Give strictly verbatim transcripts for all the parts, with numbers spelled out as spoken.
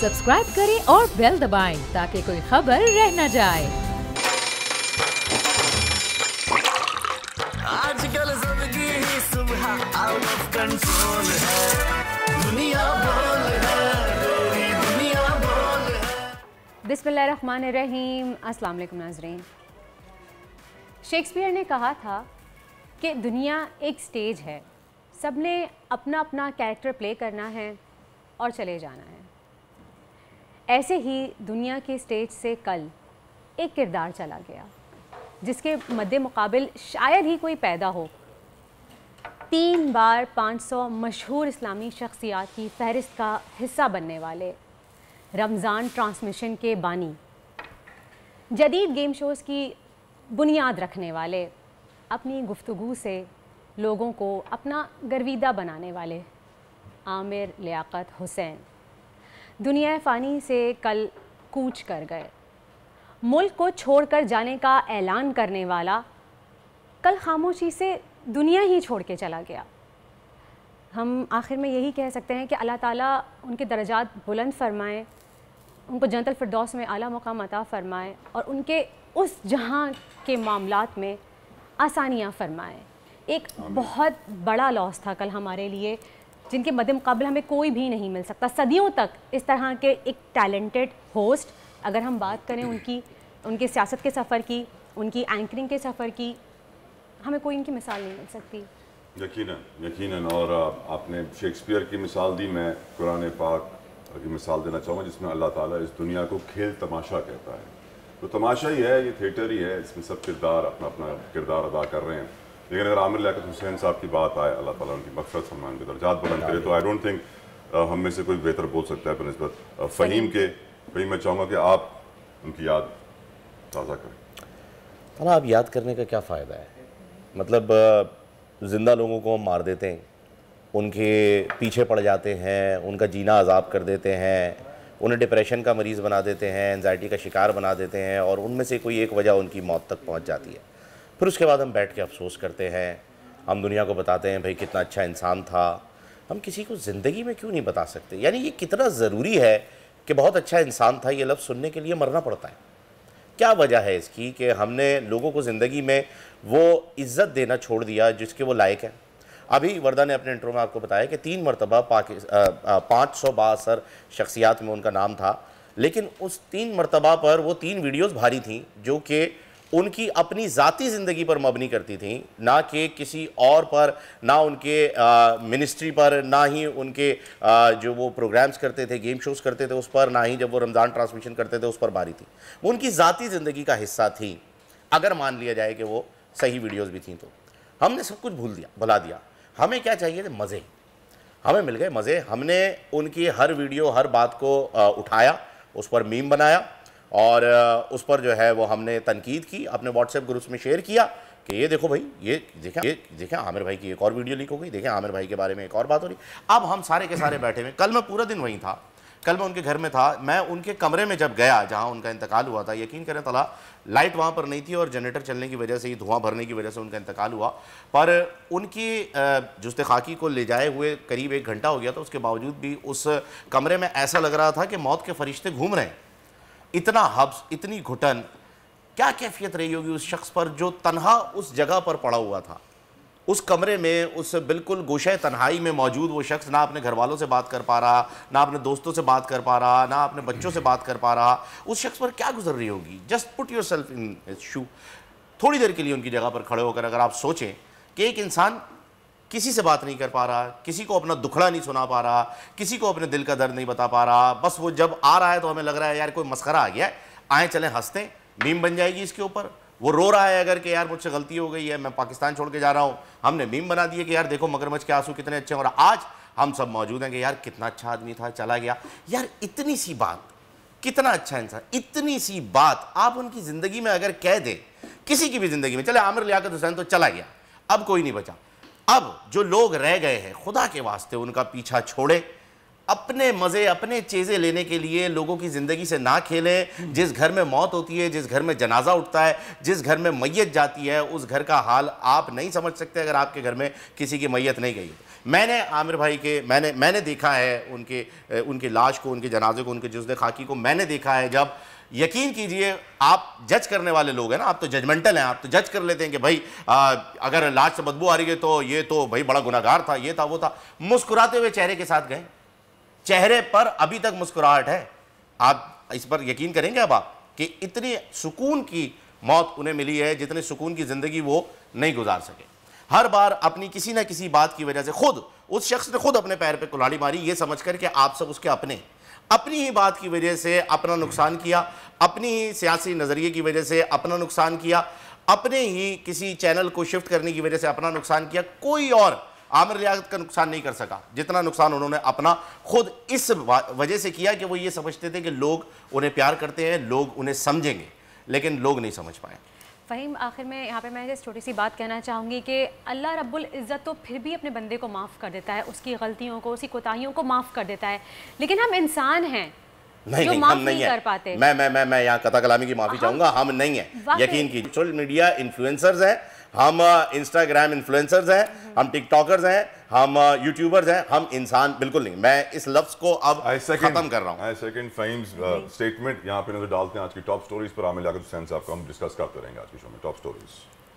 Subscribe करें और bell दबाएं ताकि कोई खबर रह न जाए। आजकल सबकी ही सुबह आउट ऑफ कंट्रोल है, दुनिया बोल है, पूरी दुनिया बोल है। बिस्मिल्लाहिर्रहमानिर्रहीम। अस्सलाम वालेकुम नाज़रीन। शेक्सपियर ने कहा था कि दुनिया एक स्टेज है, सब ने अपना अपना कैरेक्टर प्ले करना है और चले जाना है। ऐसे ही दुनिया के स्टेज से कल एक किरदार चला गया जिसके मद्दे मुकाबिल शायद ही कोई पैदा हो। तीन बार पाँच सौ मशहूर इस्लामी शख्सियात की फहरिस्त का हिस्सा बनने वाले, रमज़ान ट्रांसमिशन के बानी, जदीद गेम शोज़ की बुनियाद रखने वाले, अपनी गुफ्तगू से लोगों को अपना गर्विदा बनाने वाले आमिर लियाकत हुसैन दुनिया फ़ानी से कल कूच कर गए। मुल्क को छोड़कर जाने का ऐलान करने वाला कल खामोशी से दुनिया ही छोड़ के चला गया। हम आखिर में यही कह सकते हैं कि अल्लाह ताला उनके दर्जात बुलंद फरमाए, उनको जन्नतुल फिरदौस में आला मुकाम अता फरमाए और उनके उस जहां के मामलात में आसानियां फरमाए। एक बहुत बड़ा लॉस था कल हमारे लिए, जिनके मद्दे मुकाबले हमें कोई भी नहीं मिल सकता। सदियों तक इस तरह के एक टैलेंटेड होस्ट, अगर हम बात करें उनकी उनके सियासत के सफ़र की, उनकी एंकरिंग के सफ़र की, हमें कोई इनकी मिसाल नहीं मिल सकती। यकीनन यकीनन और आपने शेक्सपियर की मिसाल दी, मैं कुरान पाक की मिसाल देना चाहूँगा जिसमें अल्लाह ताला इस दुनिया को खेल तमाशा कहता है। तो तमाशा ही है, ये थिएटर ही है, इसमें सब किरदार अपना अपना किरदार अदा कर रहे हैं। लेकिन अगर आमिर लियाकत हुसैन साहब की बात आए, अल्लाह ताला उनकी मग़फ़िरत फरमाए, उनके दर्जात बुलंद करे, तो आई डोंट थिंक हम में से कोई बेहतर बोल सकता है बनिस्बत फ़हीम के। भाई मैं चाहूँगा कि आप उनकी याद ताज़ा करें। ताला आप याद करने का क्या फ़ायदा है? मतलब ज़िंदा लोगों को हम मार देते हैं, उनके पीछे पड़ जाते हैं, उनका जीना अजाब कर देते हैं, उन्हें डिप्रेशन का मरीज़ बना देते हैं, एंजाइटी का शिकार बना देते हैं और उनमें से कोई एक वजह उनकी मौत तक पहुँच जाती है। फिर उसके बाद हम बैठ के अफसोस करते हैं, हम दुनिया को बताते हैं भाई कितना अच्छा इंसान था। हम किसी को ज़िंदगी में क्यों नहीं बता सकते? यानी ये कितना ज़रूरी है कि बहुत अच्छा इंसान था ये लफ्ज़ सुनने के लिए मरना पड़ता है? क्या वजह है इसकी कि हमने लोगों को ज़िंदगी में वो इज़्ज़त देना छोड़ दिया जिसके वो लायक है? अभी वर्दा ने अपने इंट्रो में आपको बताया कि तीन मरतबा पाकिस्तान पाँच सौ बासठ शख्सियात में उनका नाम था, लेकिन उस तीन मरतबा पर वो तीन वीडियोज़ भारी थी जो कि उनकी अपनी ज़ाती ज़िंदगी पर मबनी करती थी, ना कि किसी और पर, ना उनके मिनिस्ट्री पर, ना ही उनके आ, जो वो प्रोग्राम्स करते थे, गेम शोज़ करते थे उस पर, ना ही जब वो रमज़ान ट्रांसमिशन करते थे उस पर बारी थी। वो उनकी ज़ाती ज़िंदगी का हिस्सा थी। अगर मान लिया जाए कि वो सही वीडियोज़ भी थी तो हमने सब कुछ भूल दिया, भुला दिया। हमें क्या चाहिए थे? मज़े। हमें मिल गए मज़े। हमने उनकी हर वीडियो, हर बात को आ, उठाया, उस पर मीम बनाया और उस पर जो है वो हमने तनकीद की, अपने व्हाट्सएप ग्रुप्स में शेयर किया कि ये देखो भाई, ये देखें ये देखें आमिर भाई की एक और वीडियो लीक हो गई, देखें आमिर भाई के बारे में एक और बात हो रही। अब हम सारे के सारे बैठे हुए, कल मैं पूरा दिन वहीं था, कल मैं उनके घर में था। मैं उनके कमरे में जब गया जहाँ उनका इंतकाल हुआ था, यकीन करें तला लाइट वहाँ पर नहीं थी और जनरेटर चलने की वजह से ही, धुआं भरने की वजह से उनका इंतकाल हुआ। पर उनकी जुस्ते खाकी को ले जाए हुए करीब एक घंटा हो गया था, उसके बावजूद भी उस कमरे में ऐसा लग रहा था कि मौत के फरिश्ते घूम रहे हैं। इतना हब्स, इतनी घुटन, क्या कैफियत रही होगी उस शख्स पर जो तन्हा उस जगह पर पड़ा हुआ था, उस कमरे में, उस बिल्कुल गोशे तन्हाई में मौजूद वो शख्स ना अपने घर वालों से बात कर पा रहा, ना अपने दोस्तों से बात कर पा रहा, ना अपने बच्चों से बात कर पा रहा। उस शख्स पर क्या गुजर रही होगी? Just put yourself in shoe. थोड़ी देर के लिए उनकी जगह पर खड़े होकर अगर आप सोचें कि एक इंसान किसी से बात नहीं कर पा रहा, किसी को अपना दुखड़ा नहीं सुना पा रहा, किसी को अपने दिल का दर्द नहीं बता पा रहा, बस वो जब आ रहा है तो हमें लग रहा है यार कोई मस्खरा आ गया है, आए चलें हंसते, मीम बन जाएगी इसके ऊपर। वो रो रहा है अगर कि यार मुझसे गलती हो गई है, मैं पाकिस्तान छोड़ के जा रहा हूँ, हमने मीम बना दिए कि यार देखो मगरमच्छ के आंसू कितने अच्छे हैं, और आज हम सब मौजूद हैं कि यार कितना अच्छा आदमी था, चला गया। यार इतनी सी बात, कितना अच्छा इंसान, इतनी सी बात आप उनकी ज़िंदगी में अगर कह दें, किसी की भी ज़िंदगी में, चले आमिर लियाकत हुसैन तो चला गया, अब कोई नहीं बचा, अब जो लोग रह गए हैं खुदा के वास्ते उनका पीछा छोड़े, अपने मज़े अपने चीज़ें लेने के लिए लोगों की ज़िंदगी से ना खेलें। जिस घर में मौत होती है, जिस घर में जनाजा उठता है, जिस घर में मैयत जाती है, उस घर का हाल आप नहीं समझ सकते अगर आपके घर में किसी की मैयत नहीं गई। मैंने आमिर भाई के मैंने मैंने देखा है उनके उनकी लाश को, उनके जनाजे को, उनके जुज़्दे खाकी को मैंने देखा है। जब यकीन कीजिए, आप जज करने वाले लोग हैं ना, आप तो जजमेंटल हैं, आप तो जज कर लेते हैं कि भाई आ, अगर लाश से बदबू आ रही है तो ये तो भाई बड़ा गुनाहगार था, ये था वो था। मुस्कुराते हुए चेहरे के साथ गए, चेहरे पर अभी तक मुस्कुराहट है। आप इस पर यकीन करेंगे अब आप कि इतनी सुकून की मौत उन्हें मिली है जितने सुकून की ज़िंदगी वो नहीं गुजार सके। हर बार अपनी किसी ना किसी बात की वजह से खुद उस शख्स ने खुद अपने पैर पे कुल्हाड़ी मारी, ये समझ कर कि आप सब उसके अपने, अपनी ही बात की वजह से अपना नुकसान किया, अपनी ही सियासी नज़रिए की वजह से अपना नुकसान किया, अपने ही किसी चैनल को शिफ्ट करने की वजह से अपना नुकसान किया। कोई और आमिर लियाकत का नुकसान नहीं कर सका जितना नुकसान उन्होंने अपना खुद इस वजह से किया कि वो ये समझते थे कि लोग उन्हें प्यार करते हैं, लोग उन्हें समझेंगे, लेकिन लोग नहीं समझ पाए। फ़हीम, आखिर में यहाँ पे मैं इस छोटी सी बात कहना चाहूँगी कि अल्लाह रब्बुल इज़्ज़त तो फिर भी अपने बंदे को माफ़ कर देता है, उसकी गलतियों को, उसकी कोताहियों को माफ़ कर देता है, लेकिन हम इंसान हैं नहीं, जो नहीं, माफ़ हम नहीं, नहीं कर पाते। मैं मैं मैं मैं यहाँ कथा कलामी की माफ़ी चाहूँगा, हम नहीं है। यकीन कीजिए, सोशल मीडिया इन्फ्लुएंसर्स हैं, हम इंस्टाग्राम इन्फ्लुएंसर्स हैं, हम टिकटॉकर्स हैं, हम यूट्यूबर्स हैं, हम इंसान बिल्कुल नहीं। मैं इस लफ्ज़ को अब खत्म कर रहा हूँ। सेकंड फ़हीम्स स्टेटमेंट यहाँ पे नजर डालते हैं आज की टॉप स्टोरीज पर। आमिर लियाकत हुसैन साहब को हम डिस्कस करते रहेंगे आज की शो में। Top stories.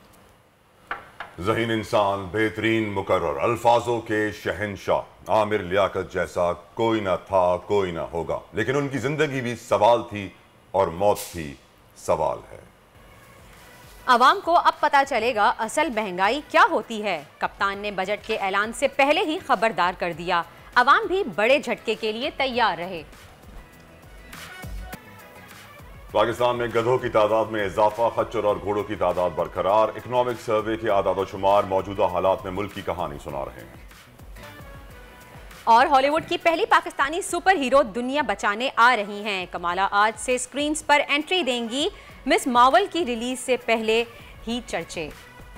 ज़हीन इंसान, बेहतरीन मुकर्रर, अल्फाजों के शहनशाह, आमिर लियाकत जैसा कोई ना था, कोई ना होगा, लेकिन उनकी जिंदगी भी सवाल थी और मौत भी सवाल है। आवाम को अब पता चलेगा असल महंगाई क्या होती है। कप्तान ने बजट के ऐलान से पहले ही खबरदार कर दिया, आवाम भी बड़े झटके के लिए तैयार रहे। पाकिस्तान में गधों की तादाद में इजाफा, खच्चर और घोड़ों की तादाद बरकरार। इकोनॉमिक सर्वे के आदाद व शुमार मौजूदा हालात में मुल्क की कहानी सुना रहे हैं। और हॉलीवुड की पहली पाकिस्तानी सुपर हीरो दुनिया बचाने आ रही हैं। कमाला आज से स्क्रीन्स पर एंट्री देंगी। मिस मार्वल की रिलीज से पहले ही चर्चे।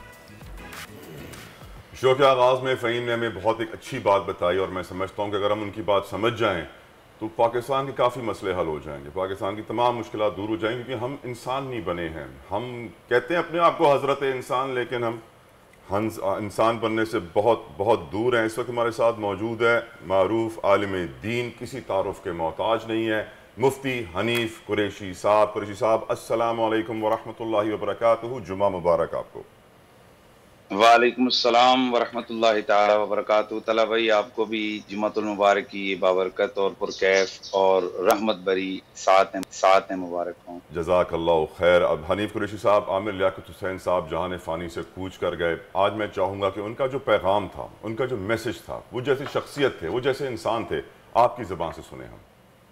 शो के आगाज में फ़हीम ने हमें बहुत एक अच्छी बात बताई और मैं समझता हूँ कि अगर हम उनकी बात समझ जाएं तो पाकिस्तान के काफ़ी मसले हल हो जाएंगे, पाकिस्तान की तमाम मुश्किलात दूर हो जाएंगी, क्योंकि हम इंसान नहीं बने हैं। हम कहते हैं अपने आप को हज़रत इंसान, लेकिन हम हंस इंसान बनने से बहुत बहुत दूर हैं। इस वक्त हमारे साथ मौजूद है मारूफ आलिम दीन, किसी तारुफ के मोहताज नहीं है, मुफ्ती हनीफ कुरैशी साहब। कुरैशी साहब, अस्सलाम वालेकुम वरहमतुल्लाहि वबरकातुहू। जुमा मुबारक आपको। वालेकुम अस्सलाम वरहमतुल्लाहि ताला वबरकातुहू। तला भाई, आपको भी जुम्मतुल मुबारक की बाबरकत और पुरकैफ और रहमत भरी साथ है साथ है मुबारक हों। जज़ाकल्लाहु खैर। अब हनीफ कुरैशी साहब, आमिर लियाकत हुसैन साहब जहान फ़ानी से कूच कर गए। आज मैं चाहूँगा कि उनका जो पैगाम था, उनका जो मैसेज था, वो जैसे शख्सियत थे, वो जैसे इंसान थे, आपकी ज़बान से सुने हम।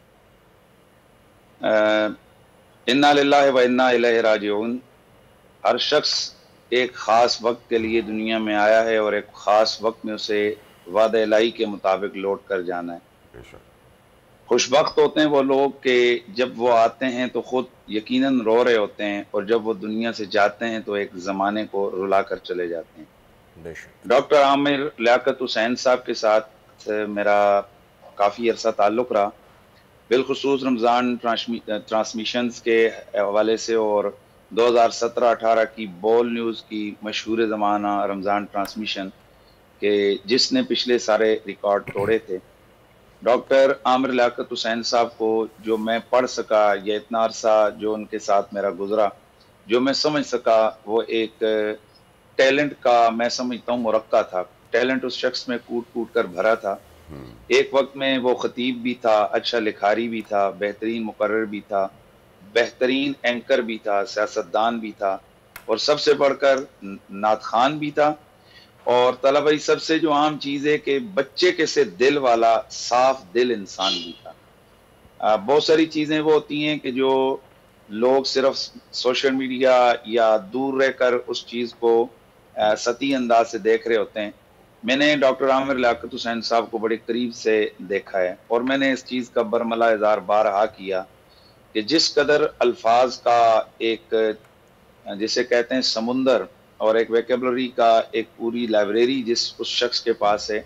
इन्ना लिल्लाहि व इन्ना इलैहि राजिऊन। हर शख्स एक ख़ास वक्त के लिए दुनिया में आया है और एक ख़ास वक्त में उसे वादा इलाही के मुताबिक लौट कर जाना है। खुशबख्त होते हैं वो लोग कि जब वो आते हैं तो ख़ुद यकीनन रो रहे होते हैं, और जब वो दुनिया से जाते हैं तो एक ज़माने को रुला कर चले जाते हैं। डॉक्टर आमिर लियाकत हुसैन साहब के साथ मेरा काफ़ी अरसा ताल्लुक़ रहा, बिलखुसूस रमज़ान ट्रांसमिशंस के हवाले से, और दो हज़ार सत्रह अठारह की बॉल न्यूज़ की मशहूर ज़माना रमज़ान ट्रांसमिशन के, जिसने पिछले सारे रिकॉर्ड तोड़े थे। डॉक्टर आमिर लियाकत हुसैन साहब को जो मैं पढ़ सका, या इतना अरसा जो उनके साथ मेरा गुजरा, जो मैं समझ सका, वो एक टैलेंट का मैं समझता हूँ मुरक्का था। टैलेंट उस शख्स में कूट कूट कर भरा था। एक वक्त में वो खतीब भी था, अच्छा लिखारी भी था, बेहतरीन मुकर्रर भी था, बेहतरीन एंकर भी था, सियासतदान भी था, और सबसे बढ़कर नात खान भी था। और तलबाई सबसे जो आम चीज़ है कि बच्चे के से दिल वाला साफ दिल इंसान भी था। बहुत सारी चीज़ें वो होती हैं कि जो लोग सिर्फ सोशल मीडिया या दूर रहकर उस चीज़ को सती अंदाज से देख रहे होते हैं। मैंने डॉक्टर आमिर लियाकत हुसैन साहब को बड़े करीब से देखा है, और मैंने इस चीज़ का बरमला इज़हार बारहा किया कि जिस कदर अल्फाज का एक, जिसे कहते हैं समुंदर, और एक वेकेबलरी का एक पूरी लाइब्रेरी जिस उस शख्स के पास है,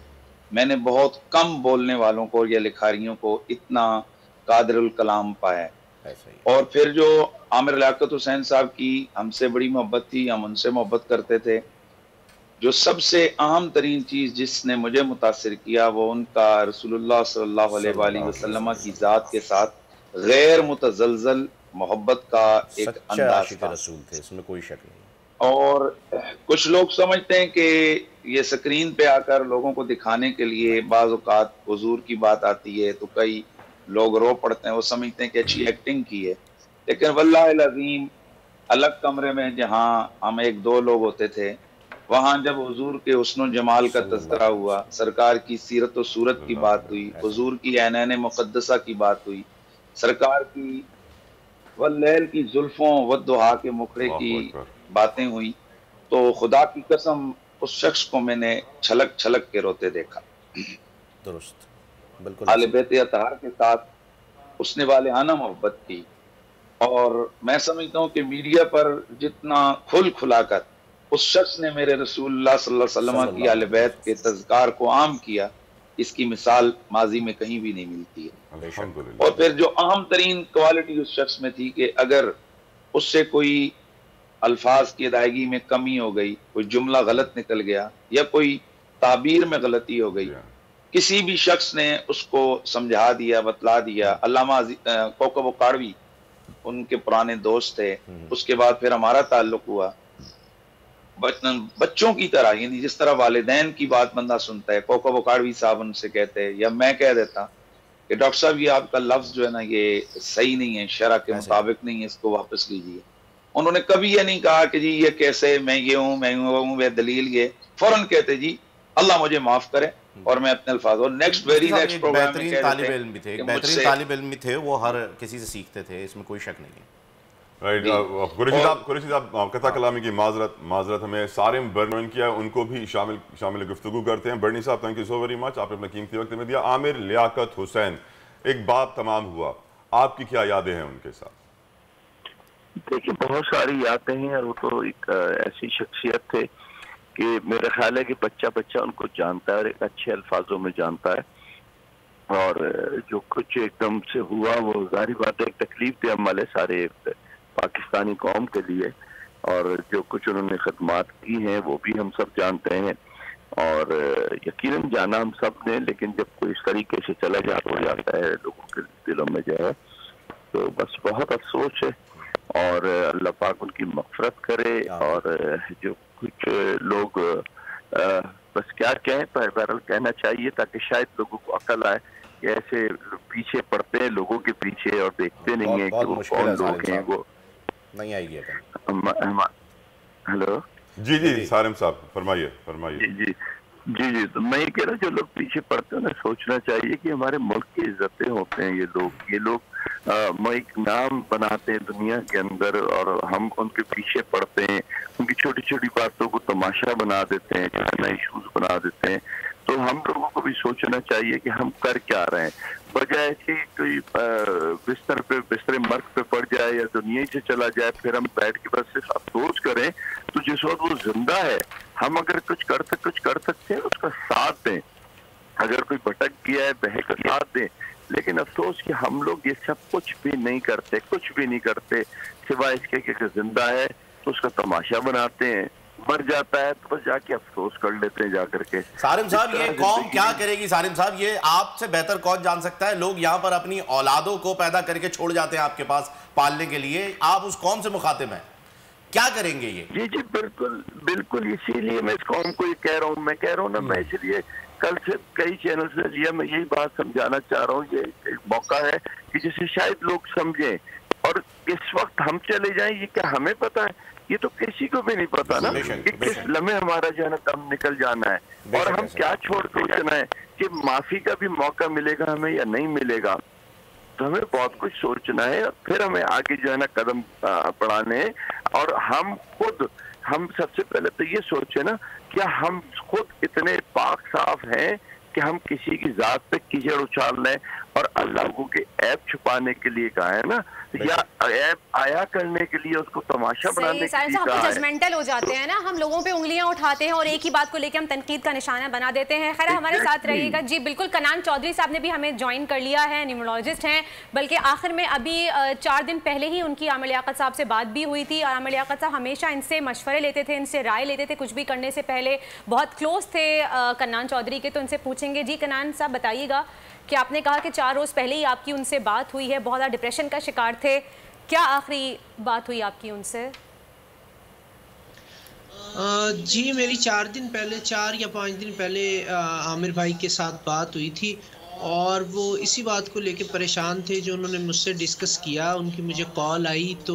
मैंने बहुत कम बोलने वालों को या लिखारियों को इतना कादिरुल कलाम पाया है। ऐसा ही। और फिर जो आमिर लियाकत हुसैन साहब की हमसे बड़ी मोहब्बत थी, हम उनसे मोहब्बत करते थे। जो सबसे अहम तरीन चीज़ जिसने मुझे मुतासिर किया वो उनका रसूलुल्लाह सल्लल्लाहु अलैहि वसल्लम की ज़ात के साथ गैर मुतज़लज़ल मोहब्बत का एक सच्चे अंदाज आशिक था। रसूल थे, इसमें कोई शक नहीं। और कुछ लोग समझते हैं कि ये स्क्रीन पे आकर लोगों को दिखाने के लिए बाज़ औक़ात हुज़ूर की बात आती है तो कई लोग रो पड़ते हैं, वो समझते हैं कि अच्छी एक्टिंग की है। लेकिन वल्लाहिल अज़ीम अलग कमरे में जहाँ हम एक दो लोग होते थे, वहाँ जब हुजूर के हुस्न जमाल का तज़किरा हुआ, सरकार की सीरत और सूरत की बात हुई, हुजूर की ऐनैन मुक़द्दसा की बात हुई, सरकार की वल्लैल की जुल्फों वद्दुहा के मुखड़े की बातें हुई, तो खुदा की कसम उस शख्स को मैंने छलक छलक के रोते देखा। दुरुस्त, बिल्कुल। आले बैत अतहार के साथ उसने वाले आना मोहब्बत की। और मैं समझता हूँ कि मीडिया पर जितना खुल खुलाकर उस शख्स ने मेरे रसूलुल्लाह सल्लल्लाहु अलैहि वसल्लम की आले बैत के तज़कार को आम किया, इसकी मिसाल माजी में कहीं भी नहीं मिलती है। और फिर जो अहम तरीन क्वालिटी उस शख्स में थी कि अगर उससे कोई अल्फाज की अदायगी में कमी हो गई, कोई जुमला गलत निकल गया या कोई ताबीर में गलती हो गई, किसी भी शख्स ने उसको समझा दिया, बतला दिया। अल्लामा कौकब उकाड़वी उनके पुराने दोस्त थे, उसके बाद फिर हमारा ताल्लुक हुआ बच्चों की तरह, यानी जिस तरह वालिदैन की बात बंदा सुनता है। कौकब उकाड़वी साहब उनसे कहते हैं या मैं कह देता कि डॉक्टर साहब ये आपका लफ्ज जो है ना ये सही नहीं है, शरा के मुताबिक नहीं है, इसको वापस लीजिए। उन्होंने कभी ये नहीं कहा कि जी ये कैसे, मैं ये हूँ, मैं हूँ, मैं दलील ये, फौरन कहते जी अल्लाह मुझे माफ करे और मैं अपने अल्फाज और नेक्स्ट वेरी नेक्स्ट प्रोग्राम में कह तालिब इल्म भी थे, बेहतरीन तालिब इल्म भी थे, वो हर किसी से सीखते थे, इसमें कोई शक नहीं है। राइट, कुरैशी साहब, कुरैशी साहब कथा कलामी की माजरत माजरत हमें सारे बर्नमैन किया, उनको भी शामिल शामिल गुफ्तगू करते हैं। बर्नी साहब, thank you so very much, आपने अपना कीमती वक्त में दिया। आमिर लियाकत हुसैन, एक बाप तमाम हुआ, आपकी क्या यादें हैं उनके साथ? देखिए, बहुत सारी यादें हैं और वो तो एक ऐसी शख्सियत थे कि मेरा ख्याल है कि बच्चा बच्चा उनको जानता है और एक अच्छे अल्फाजों में जानता है। और जो कुछ एकदम से हुआ वो जाहिर बात है एक तकलीफ दे अमल है सारे पाकिस्तानी कौम के लिए, और जो कुछ उन्होंने खदमात की हैं वो भी हम सब जानते हैं और यकीनन जाना हम सब ने। लेकिन जब कोई इस तरीके से चला जा हो जाता है लोगों के दिलों में जो है, तो बस बहुत अफसोस है और अल्लाह पाक उनकी मग़फ़िरत करे। और जो कुछ लोग आ, बस क्या कहें, पर बहरहाल कहना चाहिए ताकि शायद लोगों को अकल आए कि ऐसे पीछे पड़ते हैं लोगों के पीछे और देखते नहीं है कि वो कौन लोग हैं। वो नहीं आएगी। हेलो, जी जी सारिम साहब, फरमाइए फरमाइए। जी जी जी जी तो मैं ये कह रहा हूँ, जो लोग पीछे पड़ते हैं ना, सोचना चाहिए कि हमारे मुल्क की इज्जतें होते हैं ये लोग ये लोग एक नाम बनाते हैं दुनिया के अंदर और हम उनके पीछे पड़ते हैं, उनकी छोटी छोटी बातों को तमाशा बना देते हैं, नए इशूज बना देते हैं। तो हम लोगों को भी सोचना चाहिए कि हम कर क्या रहे हैं, बजाय कि कोई बिस्तर पे बिस्तर मर्ग पे पड़ जाए या दुनिया से चला जाए फिर हम बैठ के बस सिर्फ अफसोस करें। तो जिस वक्त वो जिंदा है हम अगर कुछ कर सकते कुछ कर सकते हैं उसका साथ दें, अगर कोई भटक गया है बह का साथ दें। लेकिन अफसोस कि हम लोग ये सब कुछ भी नहीं करते, कुछ भी नहीं करते सिवाय इसके कि जिंदा है तो उसका तमाशा बनाते हैं, मर जाता है तो बस जाके अफसोस कर लेते हैं जाकर के। सारिम साहब, ये कौम क्या करेगी? सारिम साहब, ये आपसे बेहतर कौन जान सकता है। लोग यहाँ पर अपनी औलादों को पैदा करके छोड़ जाते हैं आपके पास पालने के लिए, आप उस कौम से मुखातिब हैं, क्या करेंगे ये? जी जी बिल्कुल बिल्कुल, इसीलिए मैं इस कौम को ये कह रहा हूँ। मैं कह रहा हूँ ना, मैं इसलिए कल से कई चैनल से लिया, मैं यही बात समझाना चाह रहा हूँ। ये एक मौका है कि जिसे शायद लोग समझें, और इस वक्त हम चले जाएं ये क्या हमें पता है? ये तो किसी को भी नहीं पता ना कि किस लम्हे हमारा जो है ना दम निकल जाना है। और हम क्या छोड़ सोचना है कि माफी का भी मौका मिलेगा हमें या नहीं मिलेगा। तो हमें बहुत कुछ सोचना है, फिर हमें आगे जो है ना कदम बढ़ाने। और हम खुद हम सबसे पहले तो ये सोचे ना, क्या हम खुद इतने पाक साफ हैं कि हम किसी की जात पे कीचड़ उछाल लें और लोगों के ऐप छुपाने के लिए कहा है ना, या ऐप आया करने के लिए, उसको तमाशा बनाने के लिए कहा है। जजमेंटल हो जाते हैं ना, हम लोगों पे उंगलियां उठाते हैं और एक ही बात को लेकर हम तनकीद का निशाना बना देते हैं। खैर हमारे साथ रहिएगा जी। बिल्कुल, कनान चौधरी साहब ने भी हमें ज्वाइन कर लिया है, न्यूमरोलॉजिस्ट हैं, बल्कि आखिर में अभी चार दिन पहले ही उनकी आमिर लियाकत साहब से बात भी हुई थी और आमिर लियाकत साहब हमेशा इनसे मशवरे लेते थे, इनसे राय लेते थे कुछ भी करने से पहले, बहुत क्लोज थे कनान चौधरी के। तो इनसे पूछेंगे जी कनान साहब बताइएगा कि आपने कहा कि चार रोज़ पहले ही आपकी उनसे बात हुई है, बहुत ज़्यादा डिप्रेशन का शिकार थे, क्या आखिरी बात हुई आपकी उनसे? जी मेरी चार दिन पहले, चार या पाँच दिन पहले आमिर भाई के साथ बात हुई थी और वो इसी बात को लेके परेशान थे जो उन्होंने मुझसे डिस्कस किया। उनकी मुझे कॉल आई तो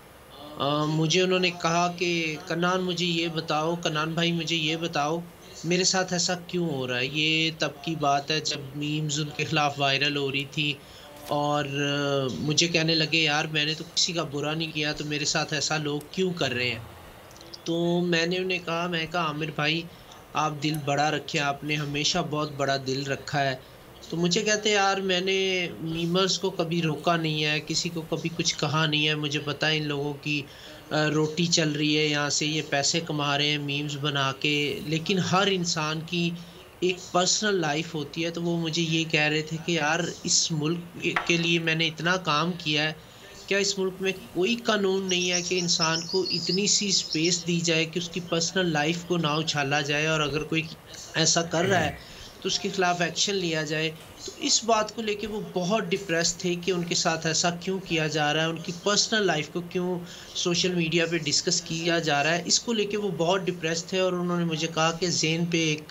आ, मुझे उन्होंने कहा कि कनान मुझे ये बताओ, कनान भाई मुझे ये बताओ मेरे साथ ऐसा क्यों हो रहा है। ये तब की बात है जब मीम्स उनके ख़िलाफ़ वायरल हो रही थी और आ, मुझे कहने लगे यार मैंने तो किसी का बुरा नहीं किया, तो मेरे साथ ऐसा लोग क्यों कर रहे हैं। तो मैंने उन्हें कहा, मैं कहा आमिर भाई आप दिल बड़ा रखे, आपने हमेशा बहुत बड़ा दिल रखा है। तो मुझे कहते यार मैंने मीमर्स को कभी रोका नहीं है, किसी को कभी कुछ कहा नहीं है, मुझे पता है इन लोगों की रोटी चल रही है, यहाँ से ये पैसे कमा रहे हैं मीम्स बना के, लेकिन हर इंसान की एक पर्सनल लाइफ होती है। तो वो मुझे ये कह रहे थे कि यार इस मुल्क के लिए मैंने इतना काम किया है, क्या इस मुल्क में कोई कानून नहीं है कि इंसान को इतनी सी स्पेस दी जाए कि उसकी पर्सनल लाइफ को ना उछाला जाए, और अगर कोई ऐसा कर रहा है तो उसके ख़िलाफ़ एक्शन लिया जाए। तो इस बात को लेके वो बहुत डिप्रेस थे कि उनके साथ ऐसा क्यों किया जा रहा है, उनकी पर्सनल लाइफ को क्यों सोशल मीडिया पे डिस्कस किया जा रहा है, इसको लेके वो बहुत डिप्रेस थे। और उन्होंने मुझे कहा कि ज़हन पे एक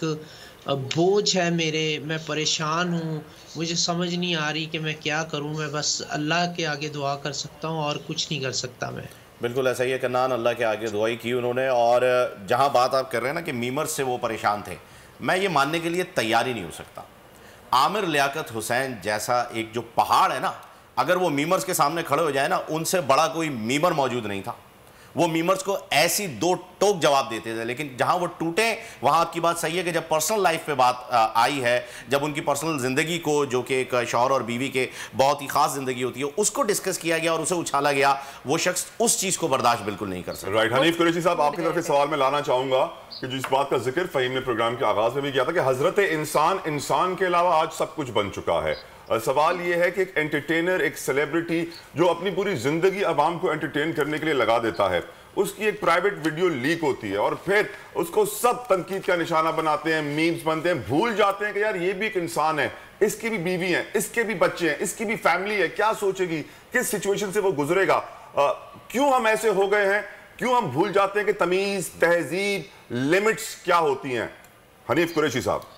बोझ है मेरे, मैं परेशान हूँ, मुझे समझ नहीं आ रही कि मैं क्या करूँ, मैं बस अल्लाह के आगे दुआ कर सकता हूँ और कुछ नहीं कर सकता मैं। बिल्कुल ऐसा ही है कन्नान, अल्लाह के आगे दुआई की उन्होंने। और जहाँ बात आप कर रहे हैं ना कि मीमर्स से वो परेशान थे, मैं ये मानने के लिए तैयार ही नहीं हो सकता। आमिर लियाकत हुसैन जैसा एक जो पहाड़ है ना, अगर वो मीमर्स के सामने खड़े हो जाए ना, उनसे बड़ा कोई मीमर मौजूद नहीं था। वो मीमर्स को ऐसी दो टोक जवाब देते थे, लेकिन जहां वो टूटे वहां आपकी बात सही है कि जब पर्सनल लाइफ पे बात आई है, जब उनकी पर्सनल ज़िंदगी को, जो कि एक शौहर और बीवी के बहुत ही ख़ास ज़िंदगी होती है, उसको डिस्कस किया गया और उसे उछाला गया, वो शख्स उस चीज़ को बर्दाश्त बिल्कुल नहीं कर सकता। राइट हनीफ कुरैशी साहब, आपकी तरफ से सवाल मैं लाना चाहूँगा कि जिस बात का जिक्र फ़हीम ने प्रोग्राम के आगाज़ में भी किया था कि हज़रत इंसान इंसान के अलावा आज सब कुछ बन चुका है। सवाल ये है कि एक एंटरटेनर, एक सेलिब्रिटी जो अपनी पूरी ज़िंदगी आवाम को एंटरटेन करने के लिए लगा देता है, उसकी एक प्राइवेट वीडियो लीक होती है और फिर उसको सब तनकीद का निशाना बनाते हैं, मीम्स बनते हैं, भूल जाते हैं कि यार ये भी एक इंसान है, इसकी भी बीवी है, इसके भी बच्चे हैं, इसकी भी फैमिली है, क्या सोचेगी, किस सिचुएशन से वो गुजरेगा। आ, क्यों हम ऐसे हो गए हैं, क्यों हम भूल जाते हैं कि तमीज़, तहजीब, लिमिट्स क्या होती हैं। हनीफ कुरैशी साहब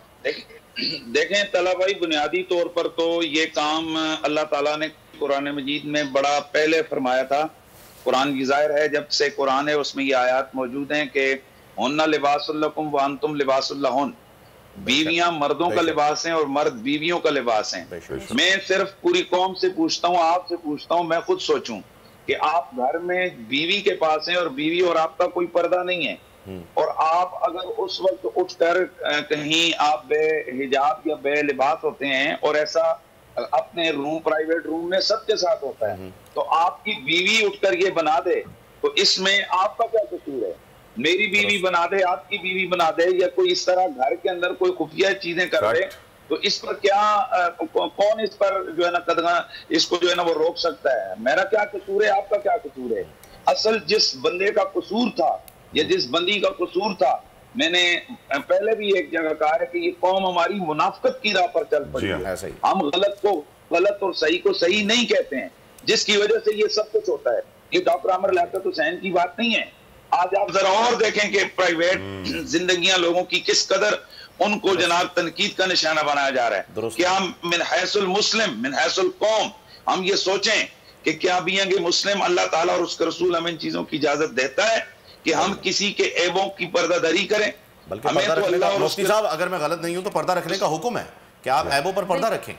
देखें तला भाई, बुनियादी तौर पर तो ये काम अल्लाह ताला ने कुरान मजीद में बड़ा पहले फरमाया था। कुरान की जाहिर है, जब से कुरान है उसमें ये आयत मौजूद हैं कि हुन्ना लिबासुल लकुम व अंतुम लिबासुल लहुन, बीवियां मर्दों का लिबास हैं और मर्द बीवियों का लिबास हैं। मैं सिर्फ पूरी कौम से पूछता हूँ, आपसे पूछता हूँ, मैं खुद सोचूं कि आप घर में बीवी के पास हैं और बीवी और आपका कोई पर्दा नहीं है, और आप अगर उस वक्त उठकर कहीं आप बे हिजाब या बे लिबास होते हैं और ऐसा अपने रूम, प्राइवेट रूम में सबके साथ होता है, तो आपकी बीवी उठकर ये बना दे तो इसमें आपका क्या कसूर है। मेरी बीवी बना दे, आपकी बीवी बना दे, या कोई इस तरह घर के अंदर कोई खुफिया चीजें कर दे, तो इस पर क्या कौन इस पर जो है ना कदम इसको जो है ना वो रोक सकता है। मेरा क्या कसूर है, आपका क्या कसूर है। असल जिस बंदे का कसूर था या जिस बंदी का कसूर था, मैंने पहले भी एक जगह कहा है कि ये कौम हमारी मुनाफिकत की राह पर चल पड़ी है। हम गलत को गलत और सही को सही नहीं कहते हैं, जिसकी वजह से ये सब कुछ होता है। ये डॉक्टर आमिर लियाकत हुसैन की बात नहीं है। आज आप जरा और देखें कि प्राइवेट जिंदगियां लोगों की किस कदर उनको जनाब तनकीद का निशाना बनाया जा रहा है। क्या मिन हैसुल मुस्लिम मिन हैसुल कौम हम ये सोचें कि क्या बीइंग मुस्लिम अल्लाह ताला और उसके रसूल हमें इन चीजों की इजाजत देता है कि हम किसी के ऐबों की पर्दादारी करें। बल्कि पर्दा तो रखने का, मुफ्ती साहब अगर मैं गलत नहीं हूं तो पर्दा रखने का हुक्म है कि आप ऐबों पर पर्दा रखें।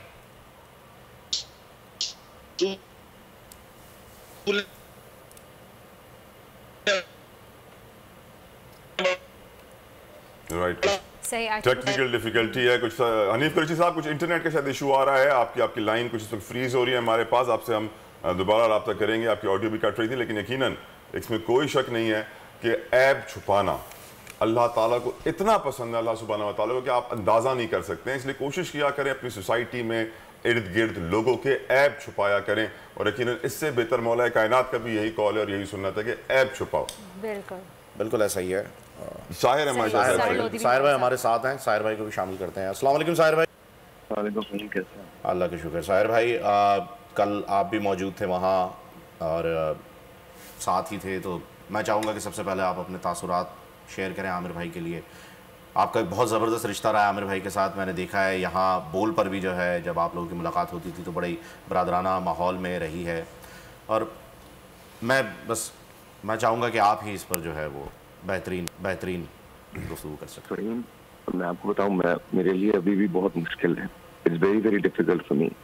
राइट सही टेक्निकल डिफिकल्टी है कुछ। हनीफ कुरैशी साहब, कुछ इंटरनेट का शायद इशू आ रहा है, आपकी आपकी लाइन कुछ इस वक्त फ्रीज हो रही है हमारे पास। आपसे हम दोबारा रब्ता करेंगे, आपकी ऑडियो भी कट रही थी, लेकिन यकीनन इसमें कोई शक नहीं है कि ऐब छुपाना अल्लाह ताला को इतना पसंद है, अल्लाह सुब्हानहू व तआला को, कि आप अंदाज़ा नहीं कर सकते हैं। इसलिए कोशिश किया करें अपनी सोसाइटी में इर्द गिर्द लोगों के ऐब छुपाया करें, और यकीनन इससे बेहतर मौला कायनात का भी यही कॉल है और यही सुन्नत है कि ऐब छुपाओ। बिल्कुल बिल्कुल ऐसा ही है। साहिर है हमारे साथ, साहिर भाई हमारे साथ हैं, साहिर भाई को भी शामिल करते हैं। अस्सलाम वालेकुम साहिर भाई। वालेकुम, कैसे हैं? अल्लाह का शुक्र। साहिर भाई, आ, कल आप भी मौजूद थे वहाँ और आ, साथ ही थे, तो मैं चाहूँगा कि सबसे पहले आप अपने तासुरात शेयर करें आमिर भाई के लिए। आपका एक बहुत ज़बरदस्त रिश्ता रहा है आमिर भाई के साथ, मैंने देखा है यहाँ बोल पर भी जो है जब आप लोगों की मुलाकात होती थी तो बड़े बरादराना माहौल में रही है, और मैं बस मैं चाहूँगा कि आप ही इस पर जो है वो बेहतरीन बेहतरीन गुफ्तगू कर सकते। मैं आपको बताऊँ, मैं मेरे लिए अभी भी बहुत मुश्किल है। It's very very difficult for me.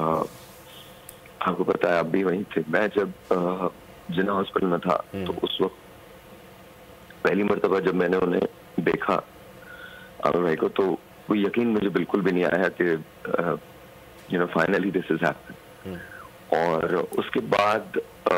आपको पता है, आप भी वहीं थे। मैं जब uh, जिना हॉस्पिटल में था तो उस वक्त पहली मरतबा जब मैंने उन्हें देखा आमिर भाई को, तो वो यकीन मुझे बिल्कुल भी नहीं आया कि you know finally this is happen. और उसके बाद